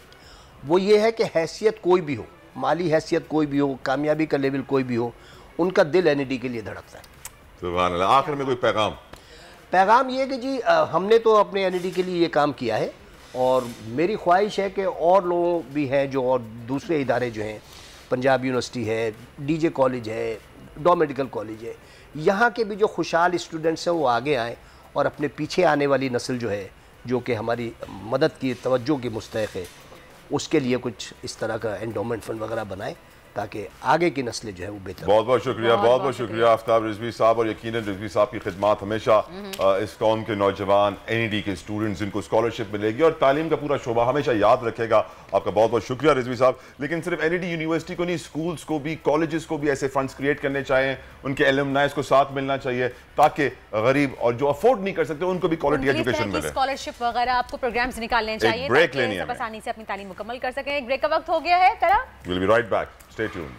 वो ये है कि हैसियत कोई भी हो, माली हैसियत कोई भी हो, कामयाबी का लेवल कोई भी हो, उनका दिल एन ई डी के लिए धड़कता है। सुभान अल्लाह। आखिर में कोई पैगाम? पैगाम ये कि जी आ, हमने तो अपने एन ई डी के लिए ये काम किया है और मेरी ख्वाहिश है कि और लोग भी हैं जो और दूसरे इदारे जो हैं, पंजाब यूनिवर्सिटी है, डी जे कॉलेज है, डॉ मेडिकल कॉलेज है, यहाँ के भी जो खुशहाल स्टूडेंट्स हैं वो आगे आएँ और अपने पीछे आने वाली नस्ल जो है, जो कि हमारी मदद की तवज्जो की मुस्तहिक़ है, उसके लिए कुछ इस तरह का एंडोमेंट फंड वगैरह बनाएं ताकि आगे की नस्लें जो है वो बेहतर। बहुत बहुत शुक्रिया, बहुत बहुत शुक्रिया आफ्ताब रिजवी साहब। और यकीनन रिजवी साहब की खिदमत हमेशा इस कौम के नौजवान, एन ई डी के स्टूडेंट्स जिनको स्कॉलरशिप मिलेगी और तालीम का पूरा शोबा हमेशा याद रखेगा। आपका बहुत बहुत शुक्रिया रिजवी साहब। लेकिन सिर्फ एन ई डी यूनिवर्सिटी को नहीं, स्कूल्स को भी, कॉलेजेस को भी ऐसे फंड्स क्रिएट करने चाहिए, उनके एलुमनाइज को साथ मिलना चाहिए ताकि गरीब और जो अफोर्ड नहीं कर सकते उनको भी क्वालिटी एजुकेशन मिले। स्कॉलरशिप वगैरह आपको प्रोग्राम्स निकालने चाहिए, ब्रेक लेनी है, आसानी से अपनी तालीम मुकम्मल कर सकें। एक ब्रेक का वक्त हो गया है। करा will be right back, stay tuned.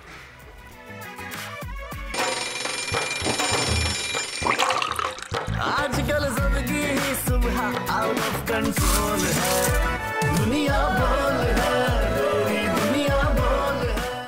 आजकल जिंदगी ही सुबह आउट ऑफ कंट्रोल है, दुनिया बोल है, मेरी दुनिया बोल है।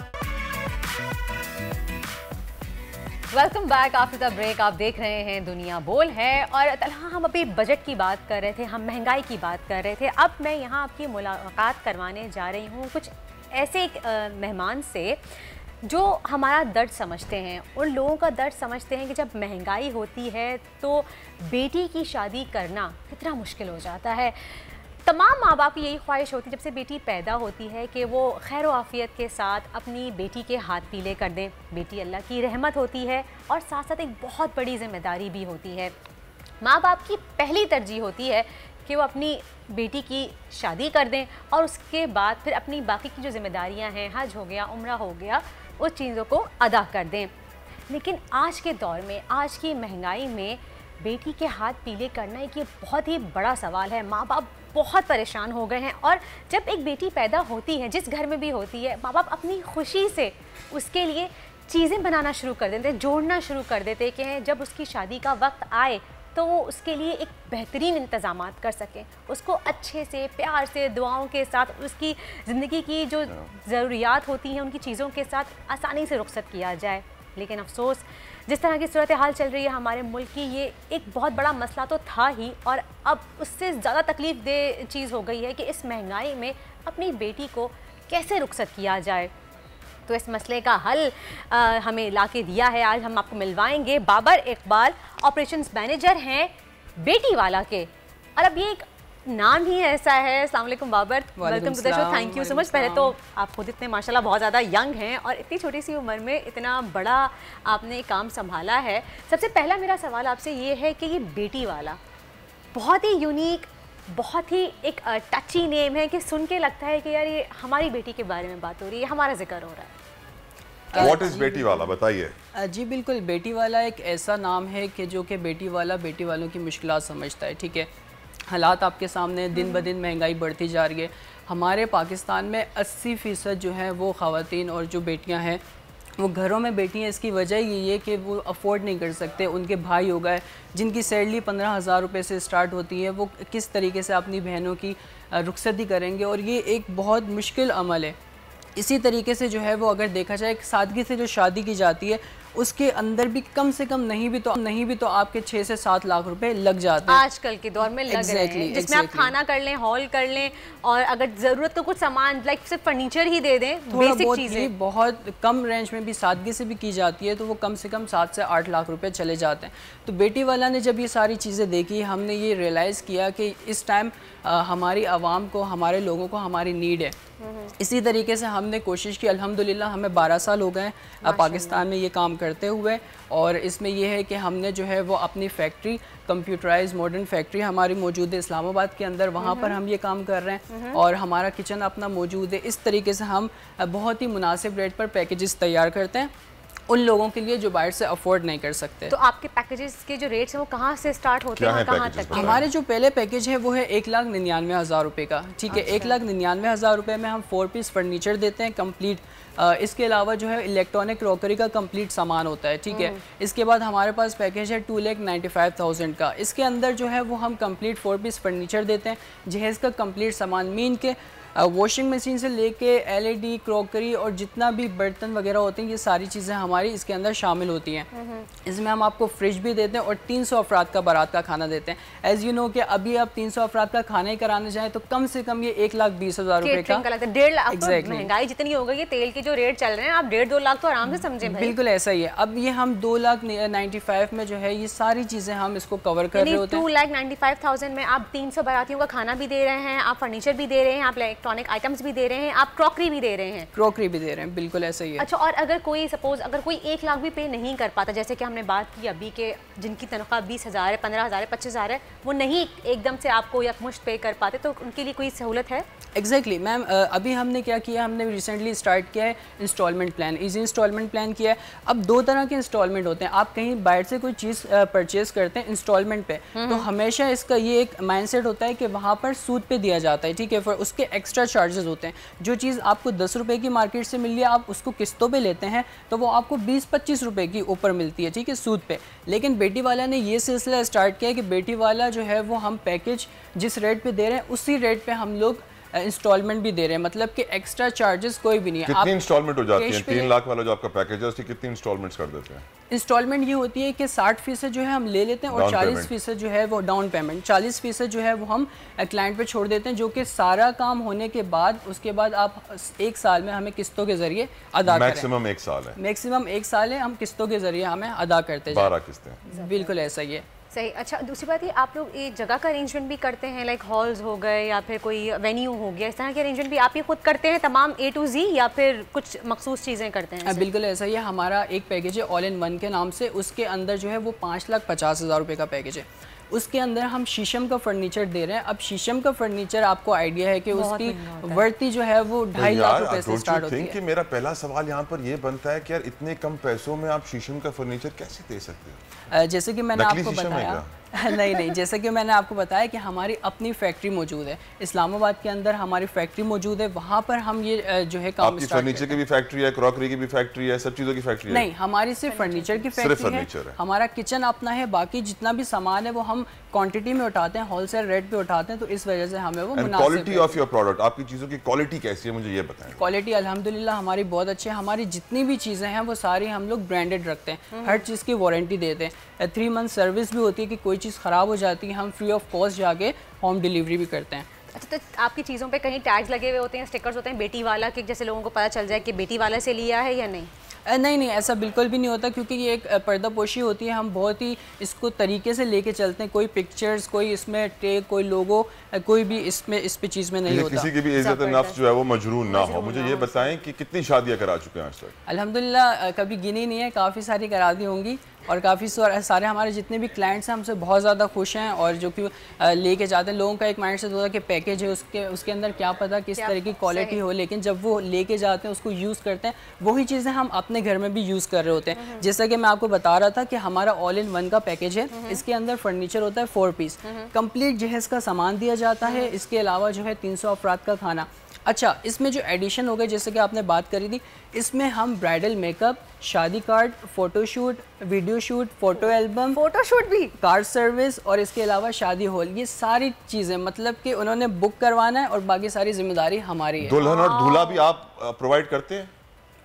Welcome back after the break. आप देख रहे हैं दुनिया बोल है। और तलहा, हम अभी बजट की बात कर रहे थे, हम महंगाई की बात कर रहे थे। अब मैं यहाँ आपकी मुलाकात करवाने जा रही हूँ कुछ ऐसे एक मेहमान से जो हमारा दर्द समझते हैं, उन लोगों का दर्द समझते हैं कि जब महंगाई होती है तो बेटी की शादी करना कितना मुश्किल हो जाता है। तमाम माँ बाप की यही ख्वाहिश होती है जब से बेटी पैदा होती है कि वो खैर आफियत के साथ अपनी बेटी के हाथ पीले कर दें। बेटी अल्लाह की रहमत होती है और साथ साथ एक बहुत बड़ी जिम्मेदारी भी होती है। माँ बाप की पहली तरजीह होती है कि वो अपनी बेटी की शादी कर दें और उसके बाद फिर अपनी बाकी की जो जिम्मेदारियाँ हैं, हज हो गया, उम्रा हो गया, उस चीज़ों को अदा कर दें। लेकिन आज के दौर में, आज की महंगाई में बेटी के हाथ पीले करना एक ये बहुत ही बड़ा सवाल है। माँ बाप बहुत परेशान हो गए हैं। और जब एक बेटी पैदा होती है, जिस घर में भी होती है, माँ बाप अपनी खुशी से उसके लिए चीज़ें बनाना शुरू कर देते हैं, जोड़ना शुरू कर देते हैं कि जब उसकी शादी का वक्त आए तो वो उसके लिए एक बेहतरीन इंतज़ाम कर सकें, उसको अच्छे से प्यार से दुआओं के साथ उसकी ज़िंदगी की जो ज़रूरियात होती हैं उनकी चीज़ों के साथ आसानी से रुखसत किया जाए। लेकिन अफसोस जिस तरह की सूरत हाल चल रही है हमारे मुल्क की, ये एक बहुत बड़ा मसला तो था ही और अब उससे ज़्यादा तकलीफ़ दे चीज़ हो गई है कि इस महंगाई में अपनी बेटी को कैसे रुखसत किया जाए। तो इस मसले का हल आ, हमें ला के दिया है। आज हम आपको मिलवाएंगे बाबर इकबाल, ऑपरेशंस मैनेजर हैं बेटी वाला के। और अब ये एक नाम ही ऐसा है। अस्सलाम वालेकुम Babar, welcome to the show, thank you so much. पहले तो आप खुद इतने माशाल्लाह बहुत ज़्यादा यंग हैं और इतनी छोटी सी उम्र में इतना बड़ा आपने काम संभाला है। सबसे पहला मेरा सवाल आपसे ये है कि ये बेटी वाला बहुत ही यूनिक, बहुत ही एक टची नेम है कि सुन के लगता है कि यार ये हमारी बेटी के बारे में बात हो रही है, हमारा जिक्र हो रहा है। What is बेटी वाला, बताइए। जी बिल्कुल, बेटी वाला एक ऐसा नाम है कि जो कि बेटी वाला बेटी वालों की मुश्किलात समझता है। ठीक है, हालात आपके सामने दिन ब दिन महंगाई बढ़ती जा रही है। हमारे पाकिस्तान में अस्सी फ़ीसद जो है वो ख़वातीन और जो बेटियां हैं वो घरों में बैठी हैं। इसकी वजह यही है कि वो अफोर्ड नहीं कर सकते। उनके भाई हो गए जिनकी सैलरी पंद्रह हज़ार रुपये से स्टार्ट होती है, वो किस तरीके से अपनी बहनों की रुखसती करेंगे, और ये एक बहुत मुश्किल अमल है। इसी तरीके से जो है वो अगर देखा जाए सादगी से जो शादी की जाती है उसके अंदर भी कम से कम नहीं भी तो नहीं भी तो आपके छः से सात लाख रुपए लग जाते हैं आजकल के दौर में लग exactly, रहे हैं, जिसमें exactly. आप खाना कर लें, हॉल कर लें, और अगर ज़रूरत तो कुछ सामान लाइक सिर्फ फर्नीचर ही दे दें, बेसिक चीज़ें बहुत कम रेंज में भी सादगी से भी की जाती है तो वो कम से कम सात से आठ लाख रुपए चले जाते हैं। तो बेटी वाला ने जब ये सारी चीज़ें देखी, हमने ये रियलाइज़ किया कि इस टाइम हमारी आवाम को, हमारे लोगों को हमारी नीड है। इसी तरीके से हमने कोशिश की। अल्हम्दुलिल्लाह हमें बारह साल हो गए पाकिस्तान में ये काम करते हुए, और इसमें यह है कि हमने जो है वो अपनी फैक्ट्री, कंप्यूटराइज मॉडर्न फैक्ट्री हमारी मौजूद है इस्लामाबाद के अंदर, वहाँ पर हम ये काम कर रहे हैं, और हमारा किचन अपना मौजूद है। इस तरीके से हम बहुत ही मुनासिब रेट पर पैकेजेस तैयार करते हैं उन लोगों के लिए जो बाहर से अफोर्ड नहीं कर सकते। तो आपके पैकेजेस के जो रेट्स हैं वो कहाँ से स्टार्ट होते हैं, कहाँ तक? हमारे जो पहले पैकेज है वो है एक लाख निन्यानवे हज़ार रुपये का। ठीक है, एक लाख निन्यानवे हज़ार रुपये में हम फोर पीस फर्नीचर देते हैं कंप्लीट। इसके अलावा जो है इलेक्ट्रॉनिक क्रॉकरी का कंप्लीट सामान होता है। ठीक है, इसके बाद हमारे पास पैकेज है two lakh ninety five thousand का। इसके अंदर जो है वो हम कंप्लीट फोर पीस फर्नीचर देते हैं, जहेज़ का कंप्लीट सामान, मीन के वॉशिंग मशीन से लेके एलईडी, क्रॉकरी और जितना भी बर्तन वगैरह होते हैं, ये सारी चीज़ें हमारी इसके अंदर शामिल होती हैं। इसमें हम आपको फ्रिज भी देते हैं और तीन सौ अफराद का बारात का खाना देते हैं। एज यू नो कि अभी आप तीन सौ अफराद का खाना ही कराने जाएँ तो कम से कम ये एक लाख बीस हज़ार रुपये का, डेढ़ लाख। महंगाई जितनी हो गई है, तेल के जो रेट चल रहे हैं, आप डेढ़ दो लाख तो आराम से समझे। बिल्कुल ऐसा ही है। अब ये हम दो लाख नाइन्टी फाइव में जो है ये सारी चीज़ें हम इसको कवर कर रहे होते हैं। Two lakh ninety five thousand में आप तीन सौ बारातियों का खाना भी दे रहे हैं, आप फर्नीचर भी दे रहे हैं, आप इलेक्ट्रॉनिक आइटम्स भी दे रहे हैं, आप क्रॉकरी भी दे रहे हैं। क्रॉकरी भी दे रहे हैं, बिल्कुल ऐसा ही है। अच्छा, और अगर कोई सपोज अगर कोई एक लाख भी पे नहीं कर पाता, जैसे कि हमने बात की अभी के जिनकी तनख्वाह बीस हज़ार है, पंद्रह हज़ार है, पच्चीस हज़ार है, वो नहीं एकदम से आपको यकमुश्त पे कर पाते, तो उनके लिए कोई सहूलत है? एग्जैक्टली मैम, अभी हमने क्या किया, हमने रिसेंटली स्टार्ट किया है instalment plan, easy instalment plan किया है। अब दो तरह के इंस्टॉलमेंट होते हैं। आप कहीं बाहर से कोई चीज़ परचेज करते हैं इंस्टॉलमेंट पे, तो हमेशा इसका ये एक माइंडसेट होता है कि वहाँ पर सूद पे दिया जाता है। ठीक है, फिर उसके एक्स्ट्रा चार्जेस होते हैं। जो चीज़ आपको दस रुपये की मार्केट से मिल रही है, आप उसको किस्तों पे लेते हैं तो वो आपको बीस पच्चीस रुपये की ऊपर मिलती है। ठीक है, सूद पे। लेकिन बेटी वाला ने ये सिलसिला स्टार्ट किया कि बेटी वाला जो है वो हम पैकेज जिस रेट पे दे रहे हैं उसी रेट पे हम लोग इंस्टॉलमेंट भी दे रहे हैं, मतलब कि एक्स्ट्रा चार्जेस कोई भी नहीं है। कितनी इंस्टॉलमेंट हो जाती है? तीन लाख वाला जो आपका पैकेज है उसकी कितनी इंस्टॉलमेंट्स कर देते हैं? इंस्टॉलमेंट ये होती है कि साठ फीसद जो है हम ले लेते हैं और चालीस फीसद जो है वो डाउन पेमेंट, चालीस फीसद जो है वो हम क्लाइंट पे छोड़ देते हैं, जो कि सारा काम होने के बाद उसके बाद आप एक साल में हमें किस्तों के जरिए अदा करें। मैक्सिमम एक साल है। मैक्सिमम एक साल है, हम किस्तों के जरिए हमें अदा करते हैं। बारह किस्तें। बिल्कुल ऐसा ही है। सही। अच्छा, दूसरी बात ये, आप लोग एक जगह का अरेंजमेंट भी करते हैं, लाइक हॉल्स हो गए या फिर कोई वेन्यू हो गया, इस तरह के अरेंजमेंट भी आप ही खुद करते हैं तमाम ए टू जी, या फिर कुछ मखसूस चीज़ें करते हैं? बिल्कुल ऐसा ही है। हमारा एक पैकेज है ऑल इन वन के नाम से, उसके अंदर जो है वो पाँच लाख पचास हज़ार रुपये का पैकेज है। उसके अंदर हम शीशम का फर्नीचर दे रहे हैं। अब शीशम का फर्नीचर आपको आइडिया है कि उसकी वर्ती जो है वो ढाई लाख रुपए से स्टार्ट होती है। कि मेरा पहला सवाल यहाँ पर ये बनता है कि यार इतने कम पैसों में आप शीशम का फर्नीचर कैसे दे सकते हो? जैसे कि मैंने आपको बताया, नहीं नहीं, जैसे कि मैंने आपको बताया कि हमारी अपनी फैक्ट्री मौजूद है, इस्लामाबाद के अंदर हमारी फैक्ट्री मौजूद है, वहाँ पर हम ये जो है काम आपकी फर्नीचर की भी फैक्ट्री है, क्रॉकरी की भी फैक्ट्री है, सब चीज़ों की फैक्ट्री है? नहीं, हमारी सिर्फ फर्नीचर की फैक्ट्री है, हमारा किचन अपना है, बाकी जितना भी सामान है वो हम क्वांटिटी में उठाते हैं, होलसेल रेट पे उठाते हैं, तो इस वजह से हमें वो मुनासिब है। क्वालिटी ऑफ योर प्रोडक्ट, आपकी चीज़ों की क्वालिटी कैसी है, मुझे ये बताएं। क्वालिटी अल्हम्दुलिल्लाह हमारी बहुत अच्छी है, हमारी जितनी भी चीज़ें हैं वो सारी हम लोग ब्रांडेड रखते हैं, हर चीज़ की वारंटी देते हैं, थ्री मंथ सर्विस भी होती है कि कोई चीज़ ख़राब हो जाती है हम फ्री ऑफ कॉस्ट जाके होम डिलीवरी भी करते हैं। अच्छा, तो आपकी चीज़ों पे कहीं टैग्स लगे हुए होते हैं, स्टिकर्स होते हैं बेटी वाला, कि जैसे लोगों को पता चल जाए कि बेटी वाला से लिया है या नहीं? नहीं नहीं, ऐसा बिल्कुल भी नहीं होता, क्योंकि ये एक पर्दा पोशी होती है, हम बहुत ही इसको तरीके से लेके चलते हैं, कोई पिक्चर्स, कोई इसमें टैग, कोई लोगो, कोई भी इसमें इस पे चीज़ में नहीं होता। किसी की भी इज्जत नफ्स जो है वो मजरूर ना हो। मुझे ये बताएं कि कितनी शादियां करा चुके हैं आज तक? अल्हम्दुलिल्लाह कभी गिनी नहीं है, काफ़ी सारी करा दी होंगी, और काफ़ी सारे हमारे जितने भी क्लाइंट्स हैं हमसे बहुत ज़्यादा खुश हैं, और जो कि लेके जाते हैं। लोगों का एक माइंड सेट होता है कि पैकेज है, उसके उसके अंदर क्या पता किस तरह की क्वालिटी हो, लेकिन जब वो लेके जाते हैं, उसको यूज़ करते हैं, वही चीज़ें हम अपने घर में भी यूज़ कर रहे होते हैं। जैसा कि मैं आपको बता रहा था कि हमारा ऑल इन वन का पैकेज है, इसके अंदर फर्नीचर होता है फोर पीस, कंप्लीट जहेज़ का सामान दिया जाता है, इसके अलावा जो है तीन सौ अफराद का खाना। अच्छा, इसमें जो एडिशन हो गए, जैसे कि आपने बात करी थी, इसमें हम ब्राइडल मेकअप, शादी card, photoshoot, video shoot, photo album, photoshoot भी, कार सर्विस, और इसके अलावा शादी हॉल, ये सारी चीज़ें मतलब कि उन्होंने बुक करवाना है और बाकी सारी जिम्मेदारी हमारी है। दुल्हन और दूल्हा भी आप प्रोवाइड करते हैं?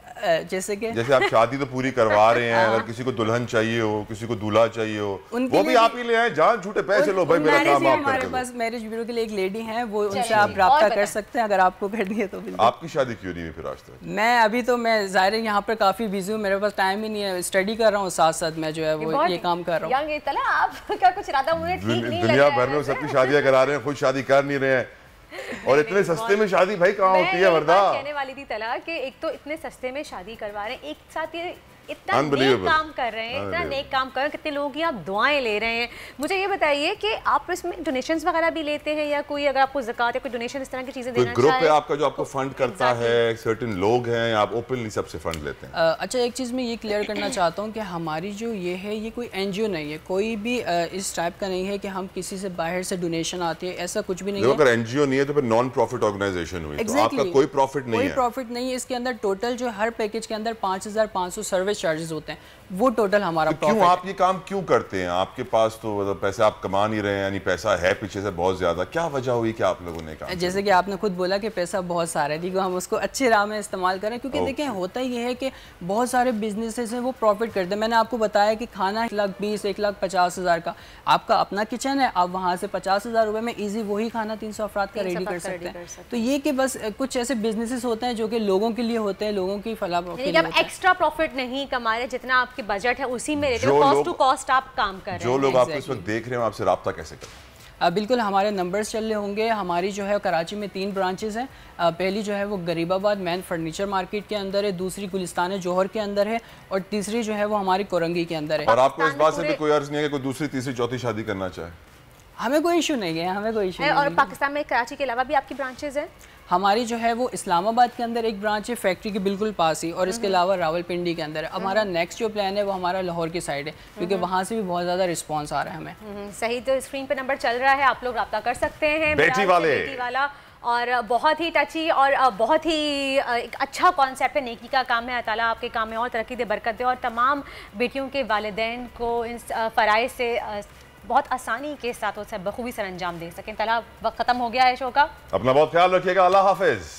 जैसे कि जैसे आप शादी तो पूरी करवा रहे हैं, अगर किसी को दुल्हन चाहिए हो, किसी को दूल्हा चाहिए हो, वो भी आप ही ले आए, जान झूठे पैसे लो भाई, मेरा काम आप हमारे पास मैरिज ब्यूरो के लिए एक लेडी है, वो उनसे आप राब्ता कर सकते हैं अगर आपको करनी है तो। आपकी शादी क्यों नहीं हुई फिर आज तक? मैं अभी तो मैं ज़ाहिर है यहाँ पर काफ़ी बिजी हूँ, मेरे पास टाइम ही नहीं है, स्टडी कर रहा हूँ, साथ साथ मैं जो है वो ये काम कर रहा हूँ। आपका कुछ इरादा मुझे ठीक नहीं लग रहा है। दुनिया भर में सबकी शादियाँ करा रहे हैं, खुद शादी कर नहीं रहे हैं, और इतने सस्ते में शादी भाई कहाँ होती है वर्दा? कहने वाली थी तला कि एक तो इतने सस्ते में शादी करवा रहे हैं, एक साथ ये इतना नेक काम कर रहे हैं, इतना नेक काम कर रहे हैं, कितने लोगों की आप दुआएं ले रहे हैं। मुझे ये बताइए कि आप इसमें डोनेशंस वगैरह भी लेते हैं, या कोई अगर आपको ज़कात या कोई डोनेशन इस तरह की चीज़ें देना ग्रुप है आपका जो आपको फंड करता है, सर्टेन लोग हैं, आप ओपनली सबसे फंड लेते हैं? uh, अच्छा, एक चीज़ मैं ये क्लियर करना चाहता हूँ कि हमारी जो ये है, ये कोई एनजीओ नहीं है, कोई भी uh, इस टाइप का नहीं है कि हम किसी से बाहर से डोनेशन आती है, ऐसा कुछ भी नहीं है। अगर एनजीओ नहीं है तो फिर नॉन प्रॉफिट ऑर्गेनाइजेशन हुई, तो आपका कोई प्रॉफिट नहीं है? कोई प्रॉफिट नहीं है, इसके अंदर टोटल जो हर पैकेज के अंदर पाँच हज़ार पाँच सौ सर्विस चार्जेस होते हैं, वो टोटल हमारा तो क्यों आप ये काम क्यों करते हैं? आपके पास तो मतलब पैसे आप कमा नहीं रहे हैं, यानी पैसा है पीछे से बहुत ज्यादा, क्या वजह हुई कि आप लोगों ने काम? जैसे कि आपने खुद बोला कि पैसा बहुत सारा है, देखो हम उसको अच्छे राह में इस्तेमाल करें, क्योंकि देखिए होता ये है कि बहुत सारे बिजनेसेस हैं वो प्रॉफिट करते हैं। मैंने आपको बताया कि खाना एक लाख बीस एक लाख पचास हज़ार का, आपका अपना किचन है, आप वहाँ से पचास हज़ार रुपये में ईजी वही खाना तीन सौ अफराद का रेडी कर सकते हैं। तो ये कि बस कुछ ऐसे बिजनेसेस होते हैं जो कि लोगों के लिए होते हैं, लोगों की फलाह के लिए होते हैं। एक्स्ट्रा प्रॉफिट नहीं कमा रहे, जितना आपके बजट है उसी में रहते हैं, कॉस्ट टू कॉस्ट आप काम कर रहे हैं। जो लोग आपको इस वक्त देख रहे हैं आपसे राब्ता कैसे करें? बिल्कुल, हमारे नंबर्स चल रहे होंगे। हमारी जो है कराची में तीन ब्रांचेस हैं। पहली जो है वो गरीबाबाद मैन फर्नीचर मार्केट के अंदर है, दूसरी गुलिस्तान जौहर के अंदर है, और तीसरी जो है वो हमारी कोरंगी के अंदर है। और आपको इस बात से भी कोई अर्ज नहीं है कि कोई दूसरी तीसरी चौथी शादी करना चाहे? हमें कोई इशू नहीं है, हमें कोई इशू नहीं है। और पाकिस्तान में कराची के अलावा भी आपकी ब्रांचेस हैं? हमारी जो है वो इस्लामाबाद के अंदर एक ब्रांच है, फैक्ट्री के बिल्कुल पास ही, और इसके अलावा रावलपिंडी के अंदर है। हमारा नेक्स्ट जो प्लान है वो हमारा लाहौर की साइड है, क्योंकि वहाँ से भी बहुत ज़्यादा रिस्पांस आ रहा है हमें। सही, तो स्क्रीन पे नंबर चल रहा है, आप लोग रब्ता कर सकते हैं। बेटी वाले बेटी वाला, और बहुत ही टची और बहुत ही एक अच्छा कॉन्सेप्ट है, नेकी का काम है। ताला आपके काम में और तरक्की दे, बरकत दे, और तमाम बेटियों के वालिदैन को इन फ़राइज़ से बहुत आसानी के साथ उसे बखूबी सर अंजाम दे सकें। तला वक्त ख़त्म हो गया है शो का, अपना बहुत ख्याल रखिएगा, अल्लाह हाफिज़।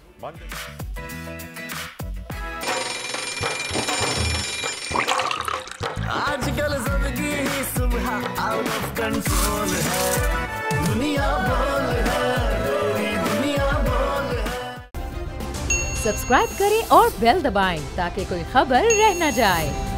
आजकल सबकी ही सुबह आउट ऑफ कंट्रोल है, दुनिया बोल है, तेरी दुनिया बोल है। सब्सक्राइब करें और बेल दबाएं ताकि कोई खबर रह न जाए।